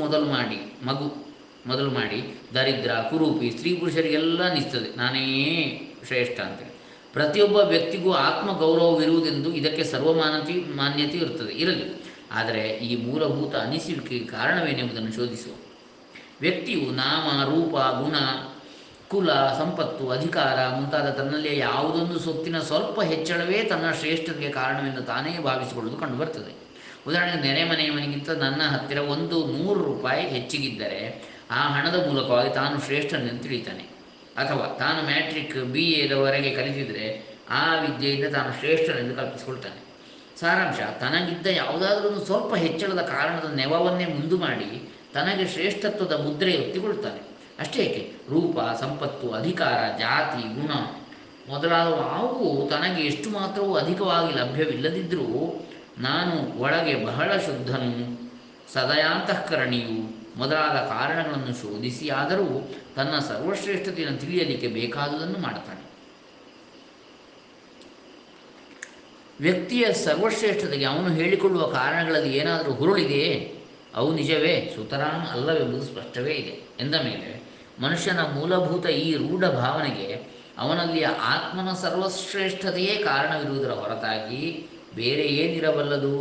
ಮೊದಲು ಮಾಡಿ ದರಿದ್ರ, ಕುರೂಪಿ, ಸ್ತ್ರೀ ಪುರುಷರಿಗೆಲ್ಲ ನಿಸ್ತದೆ ನಾನೇ ಶ್ರೇಷ್ಠ ಅಂತೇಳಿ. ಪ್ರತಿಯೊಬ್ಬ ವ್ಯಕ್ತಿಗೂ ಆತ್ಮಗೌರವವಿರುವುದೆಂದು ಇದಕ್ಕೆ ಮಾನ್ಯತೆ ಇರಲಿ. ಆದರೆ ಈ ಮೂಲಭೂತ ಅನಿಸುವಿಕೆಗೆ ಕಾರಣವೇನೆಂಬುದನ್ನು ಶೋಧಿಸುವ. ವ್ಯಕ್ತಿಯು ನಾಮ, ರೂಪ, ಗುಣ, ಕುಲ, ಸಂಪತ್ತು, ಅಧಿಕಾರ ಮುಂತಾದ ತನ್ನಲ್ಲಿಯ ಯಾವುದೊಂದು ಸೊತ್ತಿನ ಸ್ವಲ್ಪ ಹೆಚ್ಚಳವೇ ತನ್ನ ಶ್ರೇಷ್ಠತೆಗೆ ಕಾರಣವೆಂದು ತಾನೇ ಭಾವಿಸಿಕೊಳ್ಳುವುದು ಕಂಡುಬರ್ತದೆ. ಉದಾಹರಣೆಗೆ, ನೆರೆಮನೆಯವನಿಗಿಂತ ನನ್ನ ಹತ್ತಿರ ಒಂದು 100 ರೂಪಾಯಿ ಹೆಚ್ಚಿಗಿದ್ದರೆ ಆ ಹಣದ ಮೂಲಕವಾಗಿ ತಾನು ಶ್ರೇಷ್ಠನೆಂದು ತಿಳಿತಾನೆ. ಅಥವಾ ತಾನು ಮ್ಯಾಟ್ರಿಕ್ BA ಕಲಿತಿದ್ದರೆ ಆ ವಿದ್ಯೆಯಿಂದ ತಾನು ಶ್ರೇಷ್ಠನೆಂದು ಕಲ್ಪಿಸಿಕೊಳ್ತಾನೆ. ಸಾರಾಂಶ, ತನಗಿದ್ದ ಯಾವುದಾದ್ರೂ ಒಂದು ಸ್ವಲ್ಪ ಹೆಚ್ಚಳದ ಕಾರಣದ ನೆವವನ್ನೇ ಮುಂದು ಮಾಡಿ ತನಗೆ ಶ್ರೇಷ್ಠತ್ವದ ಮುದ್ರೆ ಒತ್ತಿಕೊಳ್ತಾನೆ. ಅಷ್ಟೇ ಏಕೆ, ರೂಪ, ಸಂಪತ್ತು, ಅಧಿಕಾರ, ಜಾತಿ, ಗುಣ ಮೊದಲಾದವು ತನಗೆ ಎಷ್ಟು ಮಾತ್ರವೂ ಅಧಿಕವಾಗಿ ಲಭ್ಯವಿಲ್ಲದಿದ್ದರೂ ನಾನು ಒಳಗೆ ಬಹಳ ಶುದ್ಧನು, ಸದಯಾಂತಃಕರಣಿಯು ಮೊದಲಾದ ಕಾರಣಗಳನ್ನು ಶೋಧಿಸಿ ಆದರೂ ತನ್ನ ಸರ್ವಶ್ರೇಷ್ಠತೆಯನ್ನು ತಿಳಿಯಲಿಕ್ಕೆ ಬೇಕಾದುದನ್ನು ಮಾಡ್ತಾನೆ. ವ್ಯಕ್ತಿಯ ಸರ್ವಶ್ರೇಷ್ಠತೆಗೆ ಅವನು ಹೇಳಿಕೊಳ್ಳುವ ಕಾರಣಗಳಲ್ಲಿ ಏನಾದರೂ ಹುರುಳಿದೆಯೇ? ಅವು ನಿಜವೇ, ಸುತರಾಂ ಅಲ್ಲವೆಂಬುದು ಸ್ಪಷ್ಟವೇ ಇದೆ ಎಂದ ಮೇಲೆ ಮನುಷ್ಯನ ಮೂಲಭೂತ ಈ ರೂಢ ಭಾವನೆಗೆ ಅವನಲ್ಲಿಯ ಆತ್ಮನ ಸರ್ವಶ್ರೇಷ್ಠತೆಯೇ ಕಾರಣವಿರುವುದರ ಹೊರತಾಗಿ ಬೇರೆ ಏನಿರಬಲ್ಲದು?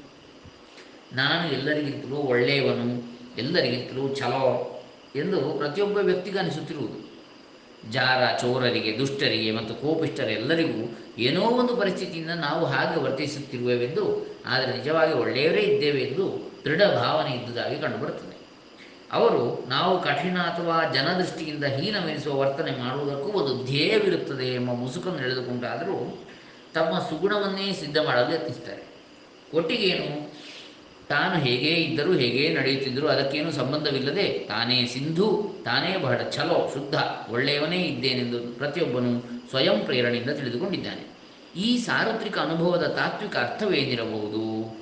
ನಾನು ಎಲ್ಲರಿಗಿಂತಲೂ ಒಳ್ಳೆಯವನು, ಎಲ್ಲರಿಗಿಂತಲೂ ಛಲೋ ಎಂದು ಪ್ರತಿಯೊಬ್ಬ ವ್ಯಕ್ತಿಗೆ ಅನಿಸುತ್ತಿರುವುದು. ಜಾರ, ಚೋರರಿಗೆ, ದುಷ್ಟರಿಗೆ ಮತ್ತು ಕೋಪಿಷ್ಟರೆಲ್ಲರಿಗೂ ಏನೋ ಒಂದು ಪರಿಸ್ಥಿತಿಯಿಂದ ನಾವು ಹಾಗೆ ವರ್ತಿಸುತ್ತಿರುವೆವೆಂದು, ಆದರೆ ನಿಜವಾಗಿ ಒಳ್ಳೆಯವರೇ ಇದ್ದೇವೆ ಎಂದು ದೃಢ ಭಾವನೆ ಇದ್ದುದಾಗಿ ಕಂಡುಬರುತ್ತದೆ. ಅವರು ನಾವು ಕಠಿಣ ಅಥವಾ ಜನದೃಷ್ಟಿಯಿಂದ ಹೀನವೆನಿಸುವ ವರ್ತನೆ ಮಾಡುವುದಕ್ಕೂ ಒಂದು ಧ್ಯೇಯವಿರುತ್ತದೆ ಎಂಬ ಮುಸುಕನ್ನು ಎಳೆದುಕೊಂಡಾದರೂ ತಮ್ಮ ಸುಗುಣವನ್ನೇ ಸಿದ್ಧ ಮಾಡಲು ಯತ್ನಿಸ್ತಾರೆ. ಒಟ್ಟಿಗೇನು, ತಾನು ಹೇಗೇ ಇದ್ದರೂ ಹೇಗೇ ನಡೆಯುತ್ತಿದ್ದರೂ ಅದಕ್ಕೇನು ಸಂಬಂಧವಿಲ್ಲದೆ ತಾನೇ ಸಿಂಧು, ತಾನೇ ಬಹಳ ಛಲೋ, ಶುದ್ಧ, ಒಳ್ಳೆಯವನೇ ಇದ್ದೇನೆಂದು ಪ್ರತಿಯೊಬ್ಬನೂ ಸ್ವಯಂ ಪ್ರೇರಣೆಯಿಂದ ತಿಳಿದುಕೊಂಡಿದ್ದಾನೆ. ಈ ಸಾರ್ವತ್ರಿಕ ಅನುಭವದ ತಾತ್ವಿಕ ಅರ್ಥವೇನಿರಬಹುದು?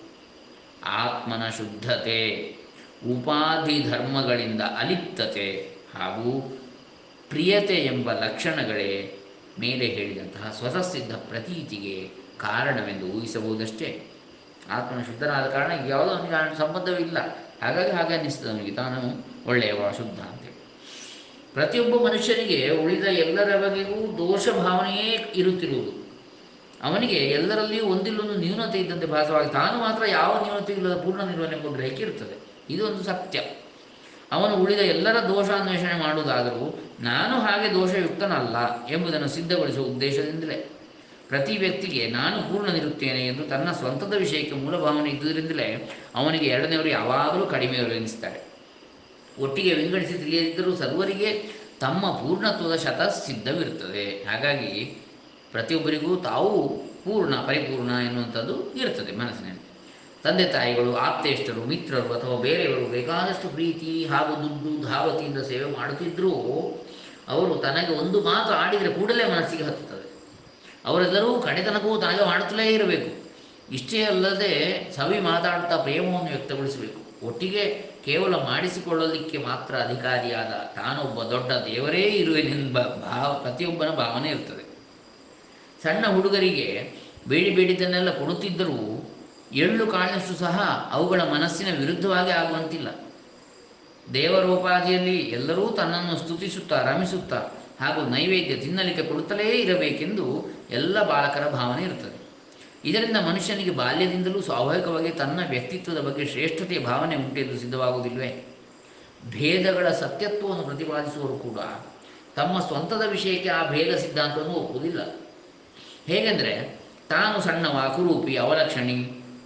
ಆತ್ಮನ ಶುದ್ಧತೆ, ಉಪಾಧಿ ಧರ್ಮಗಳಿಂದ ಅಲಿಪ್ತತೆ ಹಾಗೂ ಪ್ರಿಯತೆ ಎಂಬ ಲಕ್ಷಣಗಳೇ ಮೇಲೆ ಹೇಳಿದಂತಹ ಸ್ವತಃಸಿದ್ಧ ಪ್ರತೀತಿಗೆ ಕಾರಣವೆಂದು ಊಹಿಸಬಹುದಷ್ಟೇ. ಆತ್ಮನ ಶುದ್ಧನಾದ ಕಾರಣ ಯಾವುದೋ ಅವನಿಗೆ ಸಂಬಂಧವಿಲ್ಲ, ಹಾಗಾಗಿ ಹಾಗೆ ಅನ್ನಿಸ್ತದೆ ಅವನಿಗೆ ತಾನು ಒಳ್ಳೆಯವ, ಶುದ್ಧ ಅಂತೇಳಿ. ಪ್ರತಿಯೊಬ್ಬ ಮನುಷ್ಯನಿಗೆ ಉಳಿದ ಎಲ್ಲರ ಬಗೆಗೂ ದೋಷ ಭಾವನೆಯೇ ಇರುತ್ತಿರುವುದು. ಅವನಿಗೆ ಎಲ್ಲರಲ್ಲಿಯೂ ಒಂದಿಲ್ಲೊಂದು ನ್ಯೂನತೆ ಇದ್ದಂತೆ ಭಾಸವಾಗಿ ತಾನು ಮಾತ್ರ ಯಾವ ನ್ಯೂನತೆ ಇಲ್ಲದ ಪೂರ್ಣ ನಿರ್ವಹಣೆ ಗ್ರಹಿಕೆ ಇರುತ್ತದೆ. ಇದೊಂದು ಸತ್ಯ. ಅವನು ಉಳಿದ ಎಲ್ಲರ ದೋಷಾನ್ವೇಷಣೆ ಮಾಡುವುದಾದರೂ ನಾನು ಹಾಗೆ ದೋಷಯುಕ್ತನಲ್ಲ ಎಂಬುದನ್ನು ಸಿದ್ಧಗೊಳಿಸುವ ಉದ್ದೇಶದಿಂದಲೇ. ಪ್ರತಿ ವ್ಯಕ್ತಿಗೆ ನಾನು ಪೂರ್ಣನಿರುತ್ತೇನೆ ಎಂದು ತನ್ನ ಸ್ವಂತದ ವಿಷಯಕ್ಕೆ ಮೂಲ ಭಾವನೆ ಇದ್ದುದರಿಂದಲೇ ಅವನಿಗೆ ಎರಡನೆಯವರು ಯಾವಾಗಲೂ ಕಡಿಮೆಯವರು ಎನಿಸ್ತಾರೆ. ಒಟ್ಟಿಗೆ ವಿಂಗಡಿಸಿ ತಿಳಿಯದಿದ್ದರೂ ಸರ್ವರಿಗೆ ತಮ್ಮ ಪೂರ್ಣತ್ವದ ಶತಸಿದ್ಧವಿರುತ್ತದೆ. ಹಾಗಾಗಿ ಪ್ರತಿಯೊಬ್ಬರಿಗೂ ತಾವು ಪೂರ್ಣ, ಪರಿಪೂರ್ಣ ಎನ್ನುವಂಥದ್ದು ಇರ್ತದೆ ಮನಸ್ಸಿನಲ್ಲಿ. ತಂದೆ ತಾಯಿಗಳು, ಆಪ್ತೇಷ್ಟರು, ಮಿತ್ರರು ಅಥವಾ ಬೇರೆಯವರು ಬೇಕಾದಷ್ಟು ಪ್ರೀತಿ ಹಾಗೂ ದುಡ್ಡು ಧಾವತಿಯಿಂದ ಸೇವೆ ಮಾಡುತ್ತಿದ್ದರೂ ಅವರು ತನಗೆ ಒಂದು ಮಾತು ಆಡಿದರೆ ಕೂಡಲೇ ಮನಸ್ಸಿಗೆ ಹತ್ತುತ್ತದೆ. ಅವರೆಲ್ಲರೂ ಕಡೆತನಕವೂ ತನಗೆ ಮಾಡುತ್ತಲೇ ಇರಬೇಕು. ಇಷ್ಟೇ ಅಲ್ಲದೆ ಸವಿ ಮಾತಾಡುತ್ತಾ ಪ್ರೇಮವನ್ನು ವ್ಯಕ್ತಗೊಳಿಸಬೇಕು. ಒಟ್ಟಿಗೆ ಕೇವಲ ಮಾಡಿಸಿಕೊಳ್ಳಲಿಕ್ಕೆ ಮಾತ್ರ ಅಧಿಕಾರಿಯಾದ ತಾನೊಬ್ಬ ದೊಡ್ಡ ದೇವರೇ ಇರುವೆನೆಂಬ ಪ್ರತಿಯೊಬ್ಬನ ಭಾವನೆ ಇರ್ತದೆ. ಸಣ್ಣ ಹುಡುಗರಿಗೆ ಬೇಡಿ ಬೇಡಿದ್ದನ್ನೆಲ್ಲ ಕೊಡುತ್ತಿದ್ದರೂ ಎಳ್ಳು ಕಾಳಿನಷ್ಟು ಸಹ ಅವುಗಳ ಮನಸ್ಸಿನ ವಿರುದ್ಧವಾಗಿ ಆಗುವಂತಿಲ್ಲ. ದೇವರೋಪಾದಿಯಲ್ಲಿ ಎಲ್ಲರೂ ತನ್ನನ್ನು ಸ್ತುತಿಸುತ್ತಾ, ರಮಿಸುತ್ತಾ ಹಾಗೂ ನೈವೇದ್ಯ ತಿನ್ನಲಿಕ್ಕೆ ಕೊಡುತ್ತಲೇ ಇರಬೇಕೆಂದು ಎಲ್ಲ ಬಾಲಕರ ಭಾವನೆ ಇರುತ್ತದೆ. ಇದರಿಂದ ಮನುಷ್ಯನಿಗೆ ಬಾಲ್ಯದಿಂದಲೂ ಸ್ವಾಭಾವಿಕವಾಗಿ ತನ್ನ ವ್ಯಕ್ತಿತ್ವದ ಬಗ್ಗೆ ಶ್ರೇಷ್ಠತೆಯ ಭಾವನೆ ಉಂಟೆಂದು ಸಿದ್ಧವಾಗುವುದಿಲ್ಲವೇ? ಭೇದಗಳ ಸತ್ಯತ್ವವನ್ನು ಪ್ರತಿಪಾದಿಸುವವರು ಕೂಡ ತಮ್ಮ ಸ್ವಂತದ ವಿಷಯಕ್ಕೆ ಆ ಭೇದ ಸಿದ್ಧಾಂತವನ್ನು ಒಪ್ಪುವುದಿಲ್ಲ. ಹೇಗೆಂದರೆ, ತಾನು ಸಣ್ಣವ, ಕುರೂಪಿ, ಅವಲಕ್ಷಣಿ,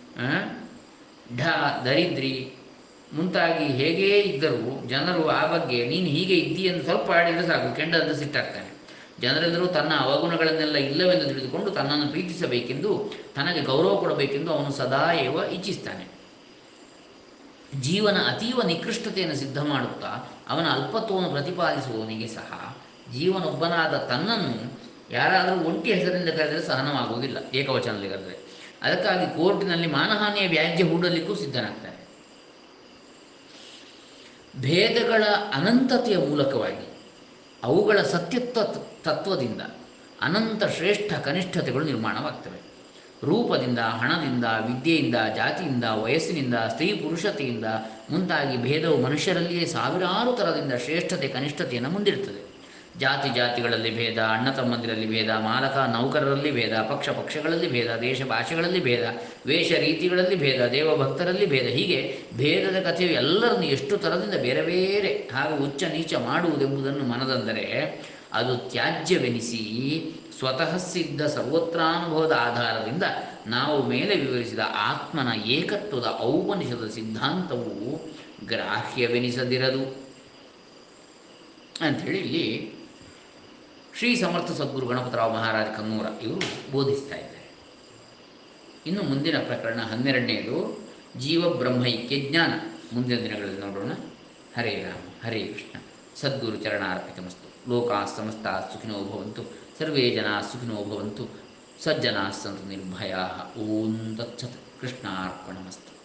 ದರಿದ್ರಿ ಮುಂತಾಗಿ ಹೇಗೇ ಇದ್ದರೂ ಜನರು ಆ ಬಗ್ಗೆ ನೀನು ಹೀಗೆ ಇದ್ದೀಯೆಂದು ಸ್ವಲ್ಪ ಆಡಿದರೆ ಸಾಕು ಕೆಂಡದಂತೆ ಸಿಟ್ಟಾಗ್ತಾನೆ. ಜನರೆಲ್ಲರೂ ತನ್ನ ಅವಗುಣಗಳನ್ನೆಲ್ಲ ಇಲ್ಲವೆಂದು ತಿಳಿದುಕೊಂಡು ತನ್ನನ್ನು ಪ್ರೀತಿಸಬೇಕೆಂದು, ತನಗೆ ಗೌರವ ಕೊಡಬೇಕೆಂದು ಅವನು ಸದಾ ಇಚ್ಛಿಸ್ತಾನೆ. ಜೀವನ ಅತೀವ ನಿಕೃಷ್ಟತೆಯನ್ನು ಸಿದ್ಧ ಮಾಡುತ್ತಾ ಅವನ ಅಲ್ಪತ್ವವನ್ನು ಪ್ರತಿಪಾದಿಸುವವನಿಗೆ ಸಹ ಜೀವನೊಬ್ಬನಾದ ತನ್ನನ್ನು ಯಾರಾದರೂ ಒಂಟಿ ಹೆಸರಿಂದ ಕರೆದರೆ ಸಹನವಾಗುವುದಿಲ್ಲ, ಏಕವಚನದಲ್ಲಿ ಕರೆದರೆ. ಅದಕ್ಕಾಗಿ ಕೋರ್ಟಿನಲ್ಲಿ ಮಾನಹಾನಿಯ ವ್ಯಾಜ್ಯ ಹೂಡಲಿಕ್ಕೂ ಸಿದ್ಧನಾಗ್ತಾನೆ. ಭೇದಗಳ ಅನಂತತೆಯ ಮೂಲಕವಾಗಿ ಅವುಗಳ ತತ್ವದಿಂದ ಅನಂತ ಶ್ರೇಷ್ಠ ಕನಿಷ್ಠತೆಗಳು ನಿರ್ಮಾಣವಾಗ್ತವೆ. ರೂಪದಿಂದ, ಹಣದಿಂದ, ವಿದ್ಯೆಯಿಂದ, ಜಾತಿಯಿಂದ, ವಯಸ್ಸಿನಿಂದ, ಸ್ತ್ರೀ ಪುರುಷತೆಯಿಂದ ಮುಂತಾಗಿ ಭೇದವು ಮನುಷ್ಯರಲ್ಲಿಯೇ ಸಾವಿರಾರು ಥರದಿಂದ ಶ್ರೇಷ್ಠತೆ ಕನಿಷ್ಠತೆಯನ್ನು ಮುಂದಿರುತ್ತದೆ. ಜಾತಿಗಳಲ್ಲಿ ಭೇದ, ಅಣ್ಣ ತಮ್ಮಂದಿರಲ್ಲಿ ಭೇದ, ಮಾಲಕ ನೌಕರರಲ್ಲಿ ಭೇದ, ಪಕ್ಷಗಳಲ್ಲಿ ಭೇದ, ದೇಶ ಭಾಷೆಗಳಲ್ಲಿ ಭೇದ, ವೇಷ ರೀತಿಗಳಲ್ಲಿ ಭೇದ, ದೇವಭಕ್ತರಲ್ಲಿ ಭೇದ. ಹೀಗೆ ಭೇದದ ಕಥೆಯು ಎಲ್ಲರನ್ನು ಎಷ್ಟು ಥರದಿಂದ ಬೇರೆ ಬೇರೆ ಹಾಗೂ ಉಚ್ಚ ನೀಚ ಮಾಡುವುದೆಂಬುದನ್ನು ಮನದಂದರೆ ಅದು ತ್ಯಾಜ್ಯವೆನಿಸಿ ಸ್ವತಃ ಸಿದ್ಧ ಸರ್ವತ್ರಾನುಭವದ ಆಧಾರದಿಂದ ನಾವು ಮೇಲೆ ವಿವರಿಸಿದ ಆತ್ಮನ ಏಕತ್ವದ ಔಪನಿಷದ ಸಿದ್ಧಾಂತವು ಗ್ರಾಹ್ಯವೆನಿಸದಿರದು ಅಂಥೇಳಿ ಇಲ್ಲಿ ಶ್ರೀ ಸಮರ್ಥ ಸದ್ಗುರು ಗಣಪತರಾವ್ ಮಹಾರಾಜ ಕನ್ನೂರ ಇವರು ಬೋಧಿಸ್ತಾ ಇದ್ದಾರೆ. ಇನ್ನು ಮುಂದಿನ ಪ್ರಕರಣ 12ನೇದು ಜೀವಬ್ರಹ್ಮೈಕ್ಯ ಜ್ಞಾನ. ಮುಂದಿನ ದಿನಗಳಲ್ಲಿ ನೋಡೋಣ. ಹರೇ ರಾಮ ಹರೇ ಕೃಷ್ಣ. ಸದ್ಗುರು ಚರಣಾರ್ಪಿತಮಸ್ತು. ಲೋಕಾ ಸಮಸ್ತಾ ಸುಖಿನೋ ಭವಂತು. ಸರ್ವೇ ಜನಾ ಸುಖಿನೋ ಭವಂತು. ಸಜ್ಜನಾ ಸಂತು ನಿರ್ಭಯಾ. ಓಂ ತತ್ಸತ್. ಕೃಷ್ಣಾರ್ಪಣಮಸ್ತು.